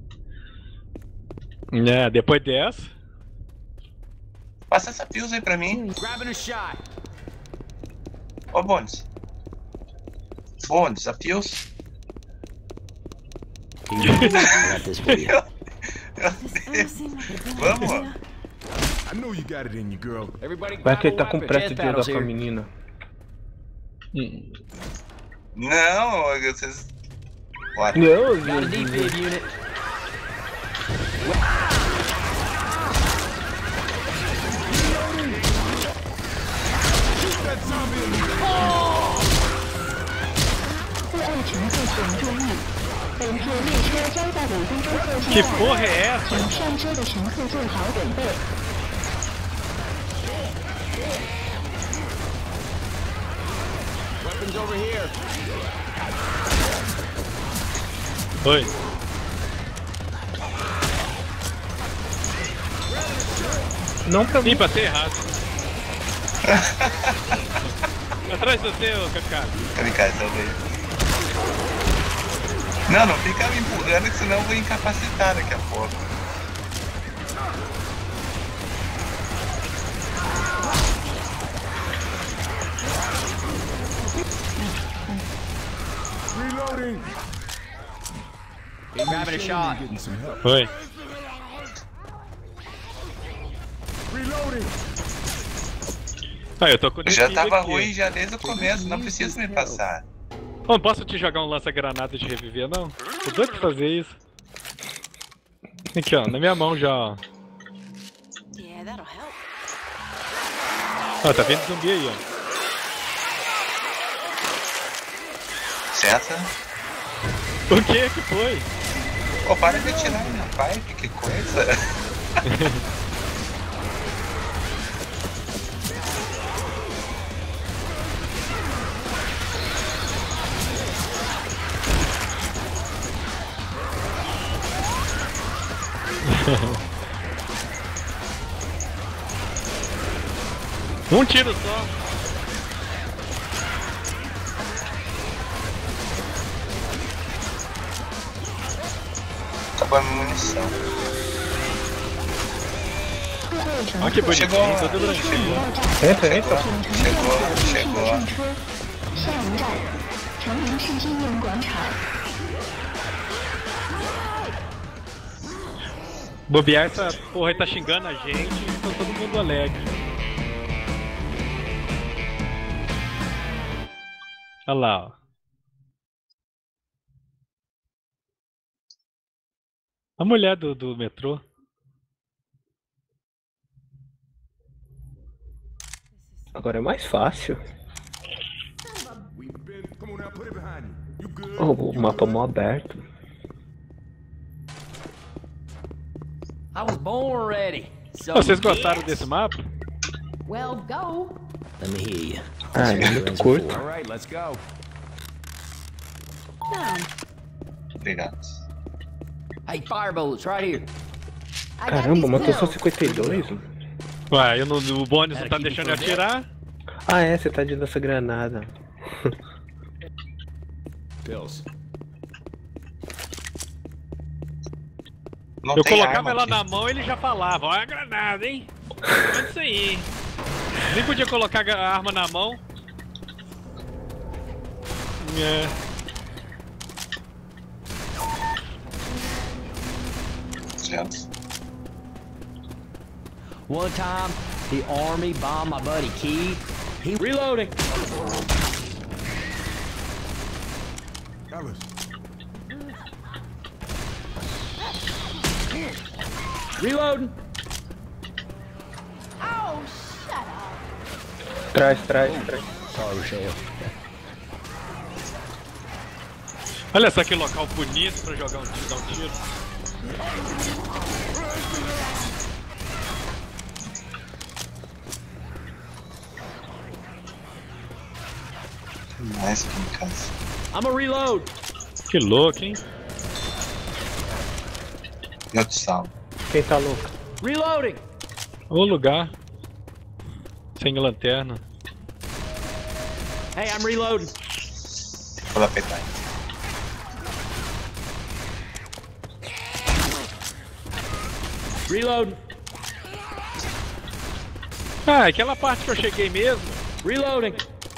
É, depois dessa. Passa essa pills aí pra mim. Grabbing a shot. Ô, Bones. Bones, a pills. I got this for you. Meu This ever Deus. seem like a good Vamos. idea? I know you got it in you, girl. Everybody Vai grab que a ele tá com weapon. pressa Chest de andar paddles com a here. menina. Não, vocês... Bora. Não, Got a defib unit. Que porra é essa? Weapons over here. Oi. não pra mim. Ih, passei errado. Atrás do seu, Kaká. Kamikaze, talvez. Não, não fica me empurrando que senão eu vou incapacitar daqui a pouco. Reloading. Grabbing a shot. Getting some help. Oi. Reloading. Ah, eu tô com Eu já defib tava aqui. ruim já desde o começo, não precisa me passar. Pô, não posso te jogar um lança-granada de reviver, não? Tô doido pra fazer isso. Aqui, ó, na minha mão já, ó. Yeah, that'll help. Ó, tá vendo zumbi aí, ó. Certo? O que foi? Pô, para de atirar na pipe, que coisa. Um tiro só. Acabou a minha munição. Olha que bonitinho, Chegou, todo branquinho. Entra, entra. Chegou. Bobear essa porra aí tá xingando a gente, então todo mundo alegre. Olha lá, ó. A mulher do metrô. Agora é mais fácil. We've been. Come on now, put it behind you. You good? Oh, o mapa mó aberto. I was born ready. So Vocês gostaram yes. desse mapa? Well, go. Let me hear you. Ah, ele é muito curto. All right, let's go. Now, Obrigado. Hey, fire bullets right here. I got Caramba, these matou só pills. 52? Ué, o Bones não tá deixando eu atirar? Ah, é, você tá de lança-granada. Pills. Não Eu tem colocava arma ela aqui. na mão e ele já falava, olha a granada, hein? É isso aí. Nem podia colocar a arma na mão. É. Certo. One time, the army bombed my buddy Keith. He reloading. Ellis. Reloading. Oh, shut up. Trás. Sorry, Rochelle. Olha só que local bonito pra jogar dar um tiro. Mais aqui em casa. I'm a reload. Que louco, hein? Eu te salvo. Quem tá louco? Reloading. O lugar. Sem lanterna. Hey, I'm reloading. Vou lá pegar. Reloading. Ah, aquela parte que eu cheguei mesmo. Reloading.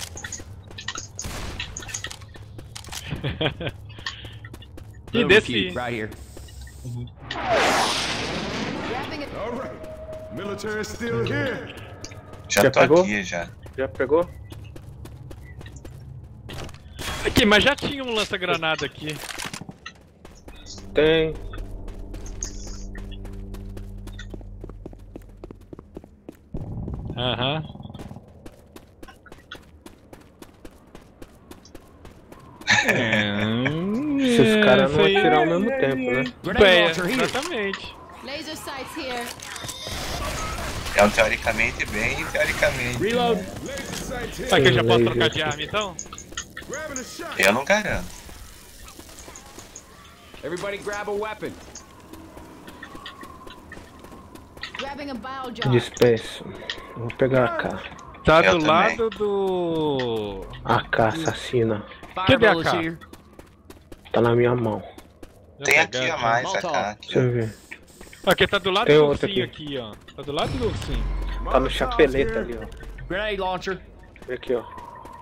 E Little desci. cute, right here. Grabbing it. All right. Military still here. Já Já tô pegou? aqui, já. Já pegou? Aqui, mas já tinha um lança-granada aqui. Tem. Aham. Se os caras não Essa aí- atirar ao mesmo tempo, né? Grenade É, launcher here. exatamente. Laser sights here. É um teoricamente bem teoricamente. Reload. Laser sights here. Será que eu já posso laser. trocar de arma então? Grabbing a shot. Eu não garanto. Everybody grab a weapon. Grabbing a bile jar. Dispenso. Vou pegar a AK. Tá Eu do também. lado do... AK assassina. Fire Cadê a bullets K? here. Tá na minha mão. Tem aqui a mais, a Molotov. cá. Deixa eu ver. Aqui tá do lado Tem do outro ursinho aqui. aqui, ó. Tá do lado do ursinho. Tá no chapeleta ali, ó. Grenade launcher. Aqui, ó.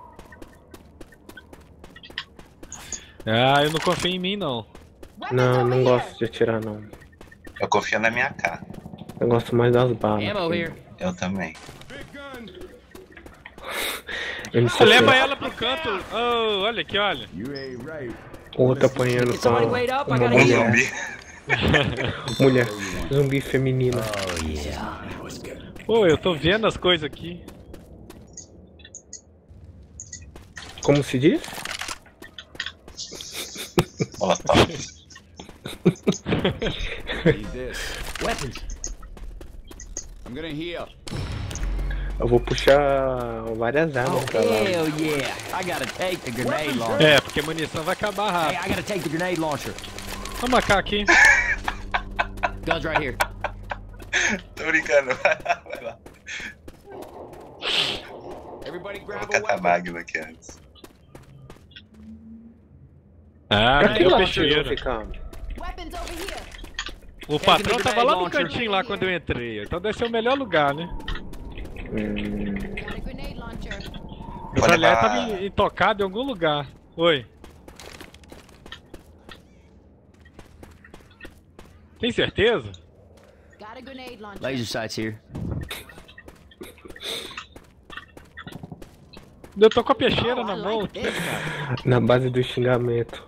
Ah, eu não confio em mim, não. Weapons Não, over não here. gosto de atirar, não. Eu confio na minha AK. Eu gosto mais das balas. Ammo here. Eu também. Big gun. MC7. Leva ela pro canto. Oh, olha aqui, olha. You ain't right. O outro apanhando Can com somebody wait up? I uma gotta Um hit. mulher. zumbi. Mulher. Zumbi feminina. Oh, yeah. Pô, eu tô vendo as coisas aqui. Como se diz? Molotov. Need this. Weapons. I'm gonna heal. Eu vou puxar várias armas Oh, pra lá. hell yeah. I gotta take the grenade launcher. É, porque a munição vai acabar Hey, rápido. I gotta take the grenade launcher. Vamos marcar aqui. Guns right here. Tô brincando. Vai lá. Everybody Vou grab a catar weapon. Magno aqui antes. Ah, Pra que cadê o lado vocês vão peixeiro? ficar? Weapons over here. O patrão the tava lá no launcher. cantinho lá quando eu entrei. Então deve ser o melhor lugar, né? Got a grenade launcher. Eu falei, ah, tava intocado em algum lugar. Oi. Tem certeza? Got a grenade launcher. Laser sights here. Eu tô com a peixeira Oh, na I mão. like this guy. Na base do xingamento.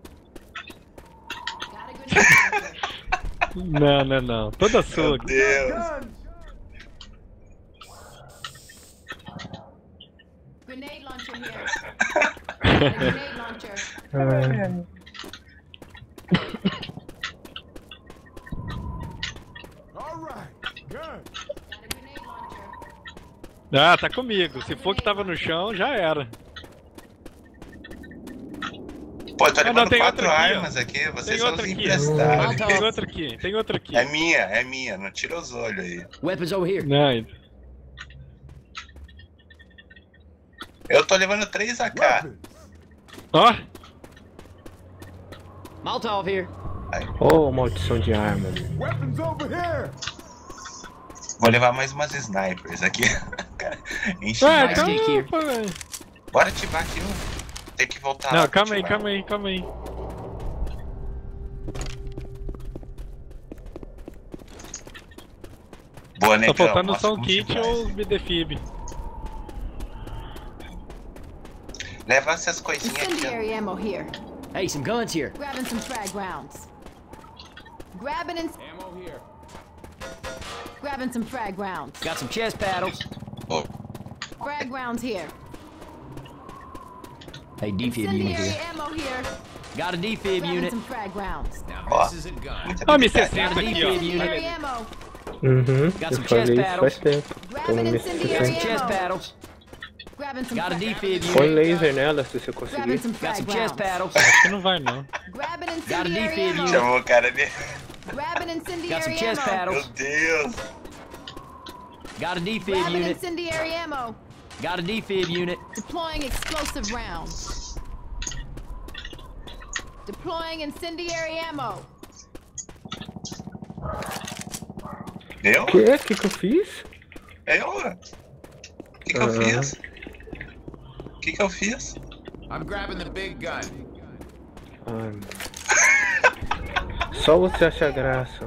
Got a grenade launcher. Não. Toda sua. Meu Deus. Grenade launcher here. Got a grenade launcher. All right. Gun. Got a grenade launcher. Ah, tá comigo. Se for que tava no chão, já era. Pô, eu tô levando tem 4 outra aqui, armas aqui, vocês Tem são outra os aqui. emprestados. Tem outra aqui, tem outra aqui. É minha, não tira os olhos aí. Weapons over here. Não, Eu tô levando 3 AK. ó, Molotov here. Ô, maldição de arma. Weapons over here! Vou levar mais umas snipers aqui. Cara, enche ué, mais. Stick here. pô, velho. Bora ativar aqui, tem que voltar lá Não, pra calma aí, ativar. calma aí. Boa, Tá negão. faltando Nossa, só um como kit se faz. ou BDFib. Leva essas coisinhas aqui, ó. Incendiary ammo here. Hey, some guns here. Grabbing some frag rounds. Grabbing and Ammo here. grabbing some frag rounds. Got some chest paddles. Ó, Frag rounds here. Hey, defib unit Incendiary here. ammo here. Got a defib Grabbing unit. some frag rounds. ó. This is a gun. Muita Ó, habilidade. M60 aqui, ó. Incendiary ammo. Uhum, Got eu some falei chest isso paddles. faz tempo. Tô Grabbing no incendiary Some M60. chest ammo. paddles. Grabbing some Got a frag defib Põe unit. laser nela se você Grabbing conseguir. some Got frag some chest rounds. paddles. Acho que não vai não. Grabbing Got a incendiary defib ammo. unit. Chamou o cara ali. Grabbing Got some incendiary chest ammo. Meu paddles. Deus. Got a defib Grabbing unit. incendiary ammo. Got a defib unit. Deploying explosive rounds. Deploying incendiary ammo. Eu? O que é que eu fiz? Eu? O que eu fiz? O que eu fiz? I'm grabbing the big gun. Ai, só você acha graça.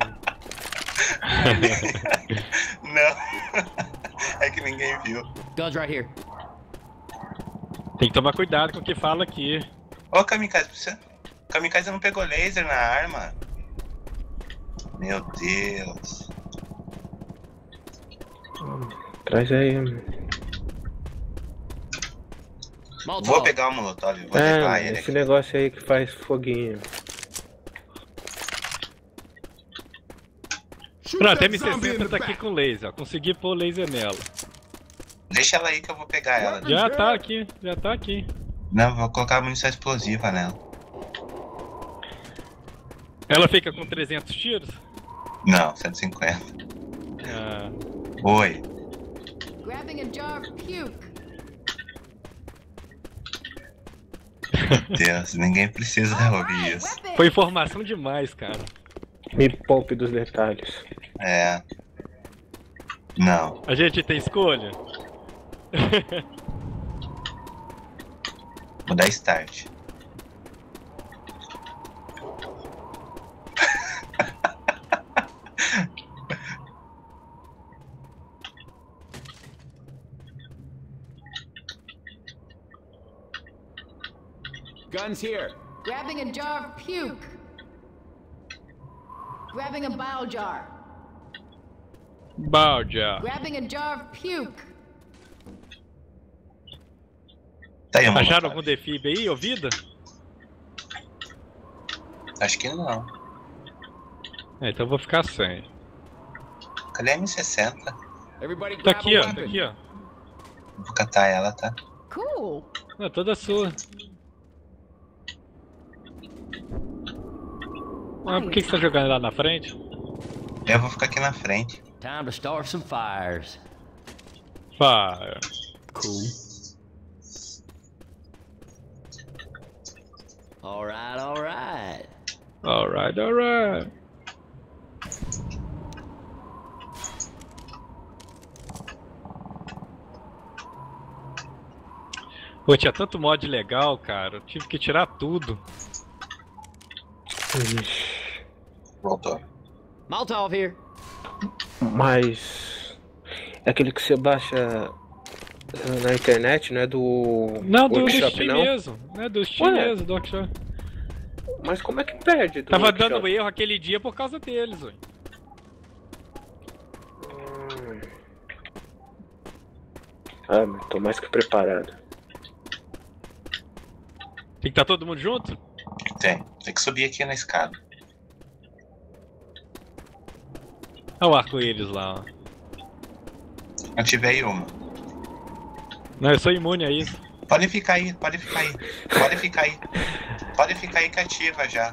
Não. É que ninguém viu. Guns right here. Tem que tomar cuidado com o que fala aqui. Ô, Kamikaze, você... Kamikaze não pegou laser na arma. Meu Deus. Traz aí. Vou Molotov. pegar o Molotov, vou levar ele Esse aqui. negócio aí que faz foguinho. Pronto, a M60 tá aqui com laser, ó. Consegui pôr laser nela. Deixa ela aí que eu vou pegar ela. Já tá aqui, já tá aqui. Não, vou colocar munição explosiva nela. Ela fica com 300 tiros? Não, 150. Ah, Oi. Grabbing a jar of puke. Deus, ninguém precisa ouvir isso. Weapon. foi informação demais, cara. Me poupe dos detalhes. É. Não. A gente tem escolha? Vou dar start. Guns here. Grabbing a jar of puke. Grabbing a bile jar. Baldia. Grabbing a jar of puke. Tá aí, Acharam Molotov. algum defib aí, ouvida? Acho que não. É, então eu vou ficar sem. Cadê a M60? Everybody Tá grab aqui, a ó, tá weapon. aqui, ó. Vou catar ela, tá? Cool. Não, toda sua. Ah, por que você tá jogando lá na frente? Eu vou ficar aqui na frente. Time to start some fires. Fire. Cool. Alright, alright. Alright, alright. Pô, tinha tanto mod legal, cara. Eu tive que tirar tudo. Voltou. Molotov here. Mas. É aquele que você baixa na internet, não é do. Não, do workshop, Steam não? mesmo. Né, do Steam Ué? mesmo, do workshop. Mas como é que perde? Do Tava workshop? dando erro aquele dia por causa deles, ué. Ah, mas tô mais que preparado. Tem que estar todo mundo junto? Tem que subir aqui na escada. Olha o arco-íris lá, ó. Ativei uma. Não, eu sou imune a isso. Pode ficar aí, pode ficar aí. Pode ficar aí. Pode ficar aí que ativa já.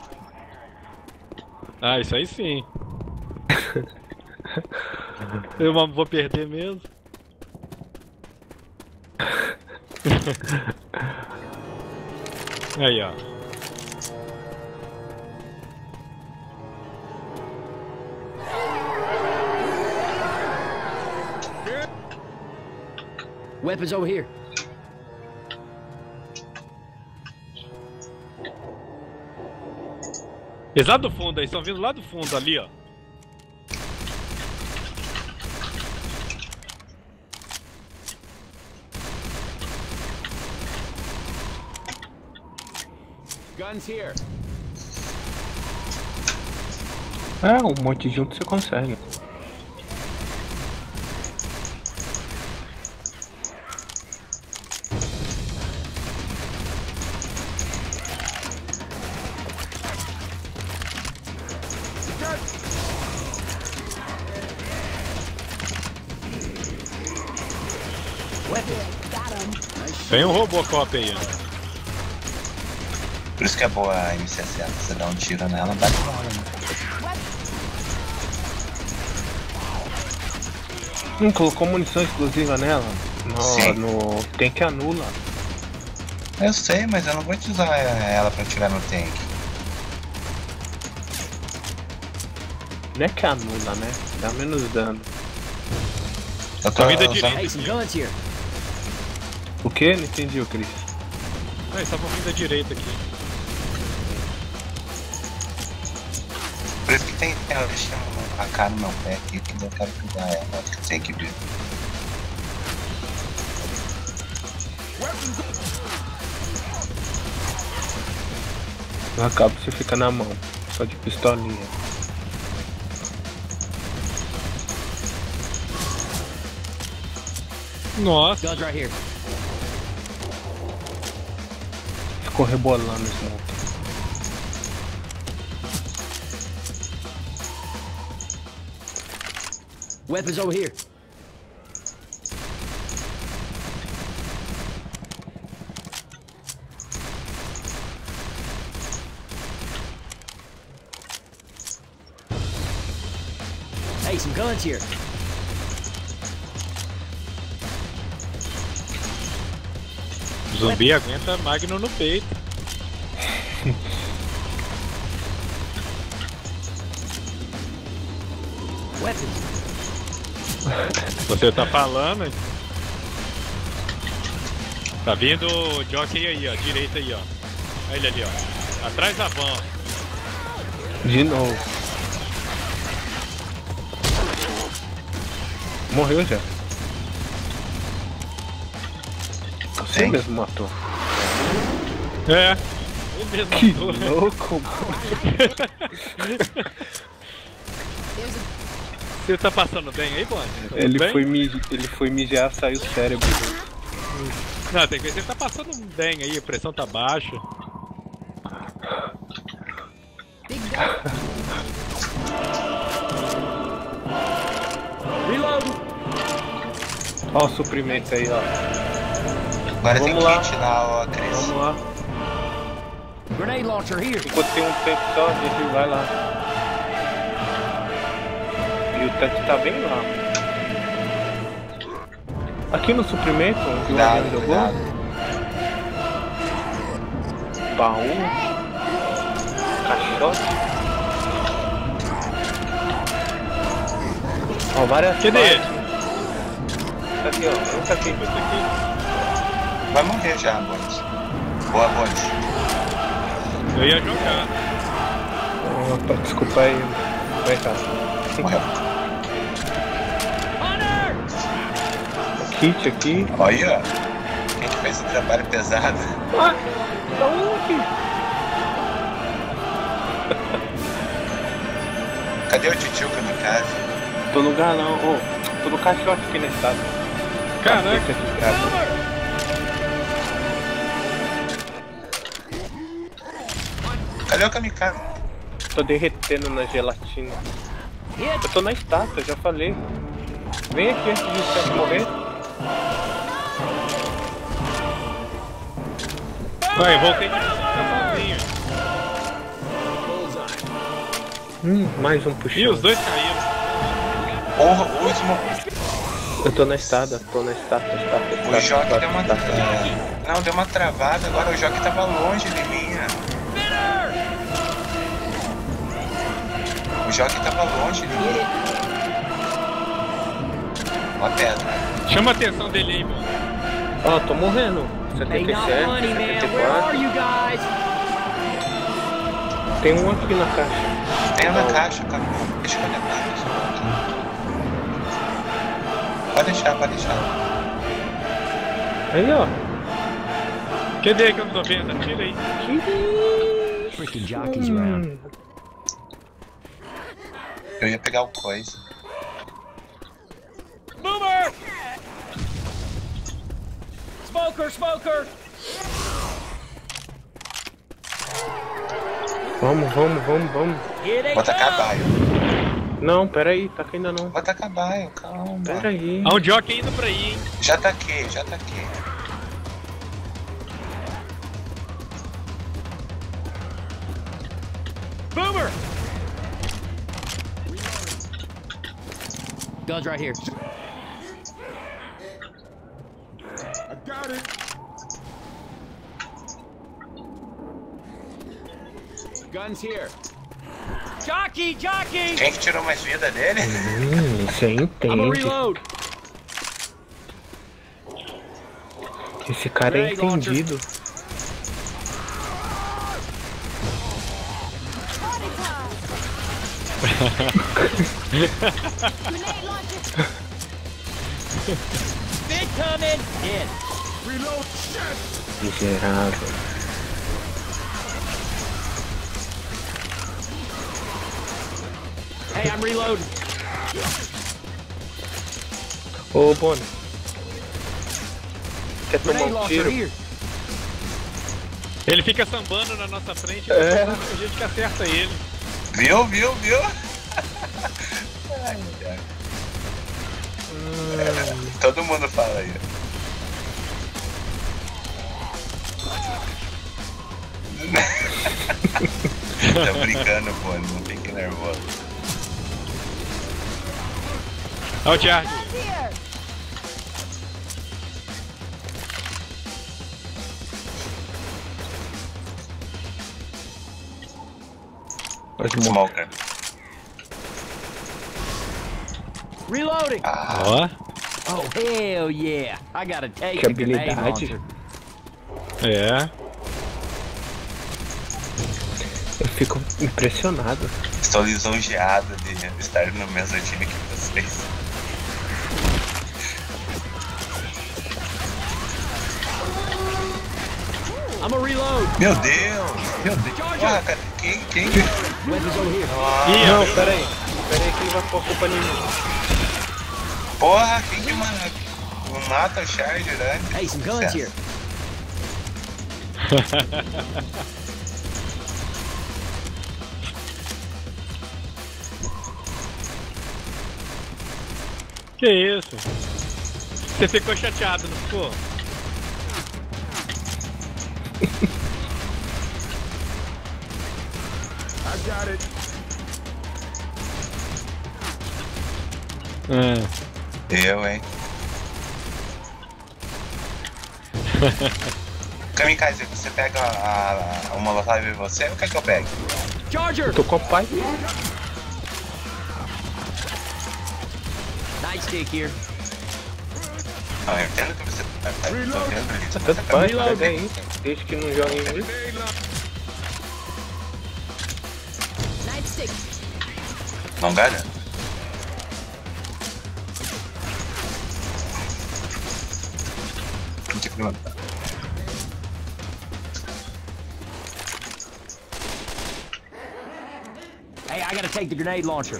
Ah, isso aí sim. Eu vou perder mesmo. Aí, ó. Weapons over here. Eles lá do fundo aí, estão vindo lá do fundo ali, ó. Guns here. É, um monte junto você consegue. Tem um Robocop aí, ó. Por isso que é boa a M60, você dá um tiro nela, bate na hora, né? Não colocou munição explosiva nela? No tanque anula. Eu sei, mas eu não vou usar ela pra atirar no tanque. Não é que anula, né? Dá menos dano. Eu tô Vida usando... direita. Hey, some guns here. O que? Não entendi, o Chris. Ah, eles estavam vindo da direita aqui. Por isso que tem ela deixando a cara no meu pé aqui, que eu quero pegar ela, acho que tem que ver. No acabo você fica na mão, só de pistolinha. Nossa. Guns right here. Ficou rebolando esse monte. Weapons over here. Hey, some guns here. O zumbi aguenta Magno no peito. Weapons. Você tá falando, hein? Tá vindo o jockey aí, ó, direita aí, ó. Olha ele ali, ó. Atrás da van. De novo. Morreu já. Você Tem? mesmo matou. É. Ele mesmo Que matou. louco, mano. There's a Você tá passando bem aí, Bond? Ele bem? foi mijar, saiu o cérebro. Não, tem que ver se ele tá passando bem aí, a pressão tá baixa. big gun. Reload. Ó o suprimento aí, ó. Agora tem Vamos lá. kit lá, ó, Cris. Vamos lá. Grenade launcher here. Enquanto tem um tanque só, a gente vai lá. E o tanque tá bem lá. Aqui no suprimento, onde o Cuidado, Adriano jogou. cuidado. Baú. Caixote. Ó, várias Cadê ele? partes. Tá aqui, ó. Entra aqui. Vai morrer já, Bones. Boa, Bones. Eu ia jogar. Opa, desculpa aí. Vai cá. Morreu. Kit aqui. Olha, quem que fez esse trabalho pesado? Ah, tá um aqui. Cadê o titio Kamikaze? Tô no lugar não. Ô, tô no caixote aqui na estrada. Caraca. Cacete de graça. Cadê o Kamikaze? Tô derretendo na gelatina. Eu tô na estátua, já falei. Vem aqui antes de você morrer. Vai, eu voltei de sozinho. Mais um puxão. Ih, os dois caíram. Porra, o último. Eu tô na estada, O Joque deu uma. Não, deu uma travada, agora o Joque tava longe de mim. O Joque tava longe de mim. Uma pedra. Chama a atenção dele aí, mano. Ó, tô morrendo. Hey, not 77, funny, man. Where are 74. you guys? Tem um aqui na caixa. Tem na caixa, cara. Deixa eu olhar pra isso. Pode deixar. Aí, ó. Cadê que eu não tô vendo? Atira aí. Freaking jockeys around. Eu ia pegar o coisa. Boomer! Smoker! Vamos. Vou tacar baio. Não, pera aí, tá ainda não. Vou tacar baio, calma. Pera aí. Há um jockey indo pra aí, hein? Já taquei. Boomer! Guns right here. I got it. Guns here. Jockey! Quem que tirou mais vida dele? Você I'm a entende. reload. Esse cara é entendido. Big coming! Dead. Reload. Shit. Miserável. Hey, I'm reloading. Ô, Bono. Quer tomar Grenade um launcher tiro? here. Ele fica sambando na nossa frente, É. a gente que acerta ele. Viu? Ai, ai. Todo mundo fala aí. Tá brincando, pô, não fique nervoso. Olha o Charge. Smoker. Reloading. Ó. Oh, hell yeah. I gotta take Que the grenade habilidade. launcher. É. Eu fico impressionado. Estou lisonjeado de estar no mesmo time que vocês. I'm a reload. Meu Deus! Porra, cara, quem? Weapons over here. Ih, Não, abriu. pera aí que ele vai pôr a culpa em mim. Porra, quem que mata o Charger antes? Hey, some guns here. Que isso? Você ficou chateado, não ficou? I got it. Eu, hein? Kamikaze, você pega a Molotov e você, ou quer que eu pegue? Charger. Eu tô com o pai. Nightstick here. Não, eu entendo que você tá vendo isso. Tanto faz, pega aí. Desde que não joga em mim. Nightstick. Não garanto. Tem que perguntar. Hey, I gotta take the grenade launcher.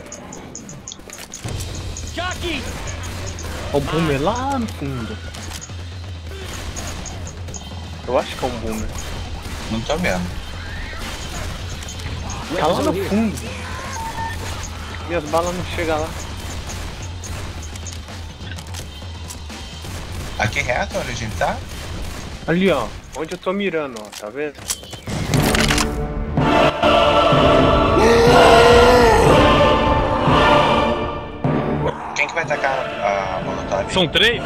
Jockey! O boomer lá no fundo. Eu acho que é um boomer. Não tô vendo. Tá lá Weapons no over here. fundo. Minhas balas não chegam lá. Aqui reto onde a gente tá? Ali, ó. Onde eu tô mirando, ó, tá vendo? Quem que vai tacar a molotov? São 3?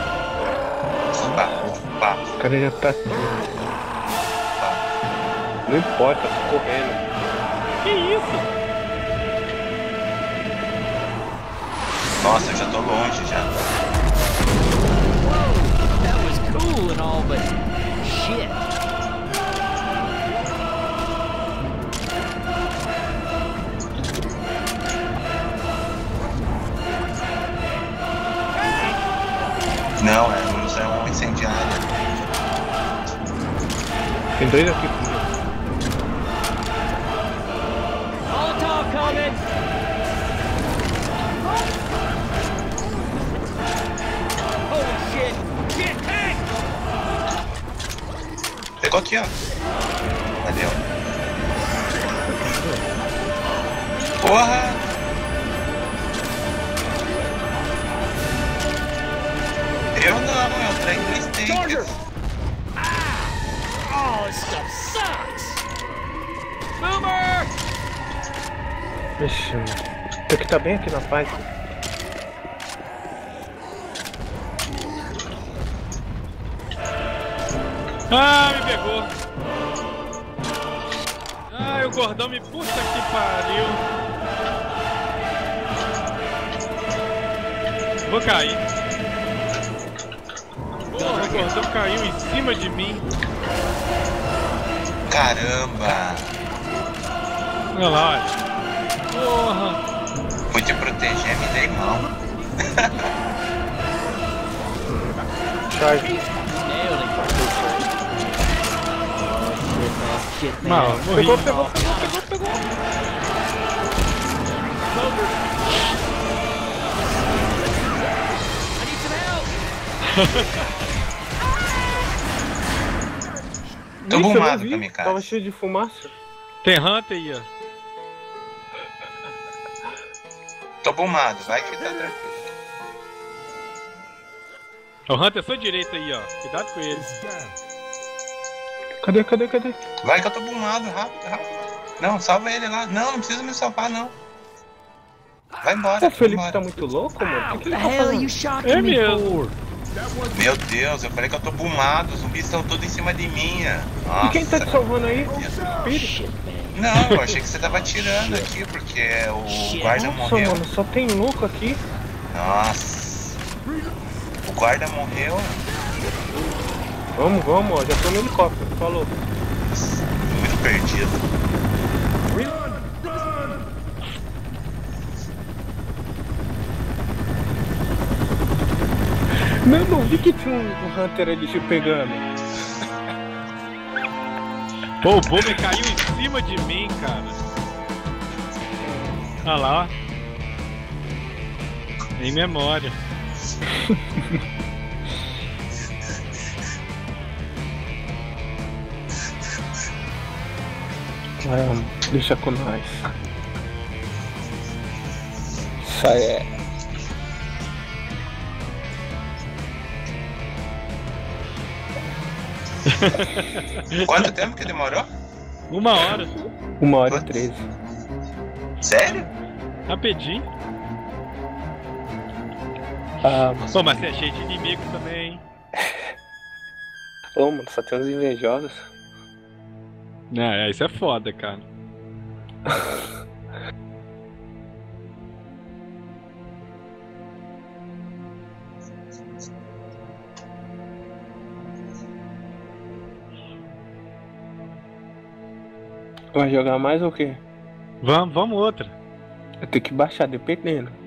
Pá. O cara já tá. Não importa, tô correndo. Que isso? Nossa, eu já tô longe já. That was cool and all, but shit. Não, é um incendiário. Tem 2 aqui comigo. Molotov coming! Holy shit! Get back! Pegou aqui, ó. Valeu. Porra! Eu não, eu traí 2 tanques. Oh, this stuff sucks! Boomer! Vixe, mano. Tem que tá bem aqui na paz. Ah, me pegou. Ah, o gordão me puta que pariu. Vou cair. Porra, o gordão caiu em cima de mim. Caramba! Olha lá, olha. Porra. Fui te proteger, me dei mal. Charge. Nailed it. Oh, shit, man. Mal, morri. Pegou. I need some help! Tô Ixi, eu bombado, não vi. kamikaze. Tava cheio de fumaça. Tem Hunter aí, ó. Tô bombado, vai que tá tranquilo. O Hunter é sua direita aí, ó. Cuidado com ele. Cadê? Vai que eu tô bombado, rápido. Não, salva ele lá. Não precisa me salvar, não. Vai embora, O Felipe vai tá embora. muito louco, mano? O que The ele tá hell are you fazendo? shocking É me mesmo. for? Meu Deus, eu falei que eu tô bombado. Os zumbis estão todos em cima de mim. Nossa. E quem tá te salvando aí? Espírito? Shit, man. Não, eu achei que você tava atirando aqui, porque o guarda Nossa, morreu. mano, só tem louco aqui. Nossa. O guarda morreu. Vamos, ó, já tô no helicóptero, falou. Muito perdido. Não vi que tinha um Hunter ali te pegando. Pô, o Boomer caiu em cima de mim, cara. Olha lá, ó. Em memória. Deixa com nós. Isso aí é. Quanto tempo que demorou? 1 hora. 1h13. Sério? Rapidinho. Ah, Pô, mas você é cheio de inimigo também, hein? ô, mano, só tem uns invejosos. Isso é foda, cara. Vai jogar mais ou o quê? Vamos outra. Eu tenho que baixar, dependendo.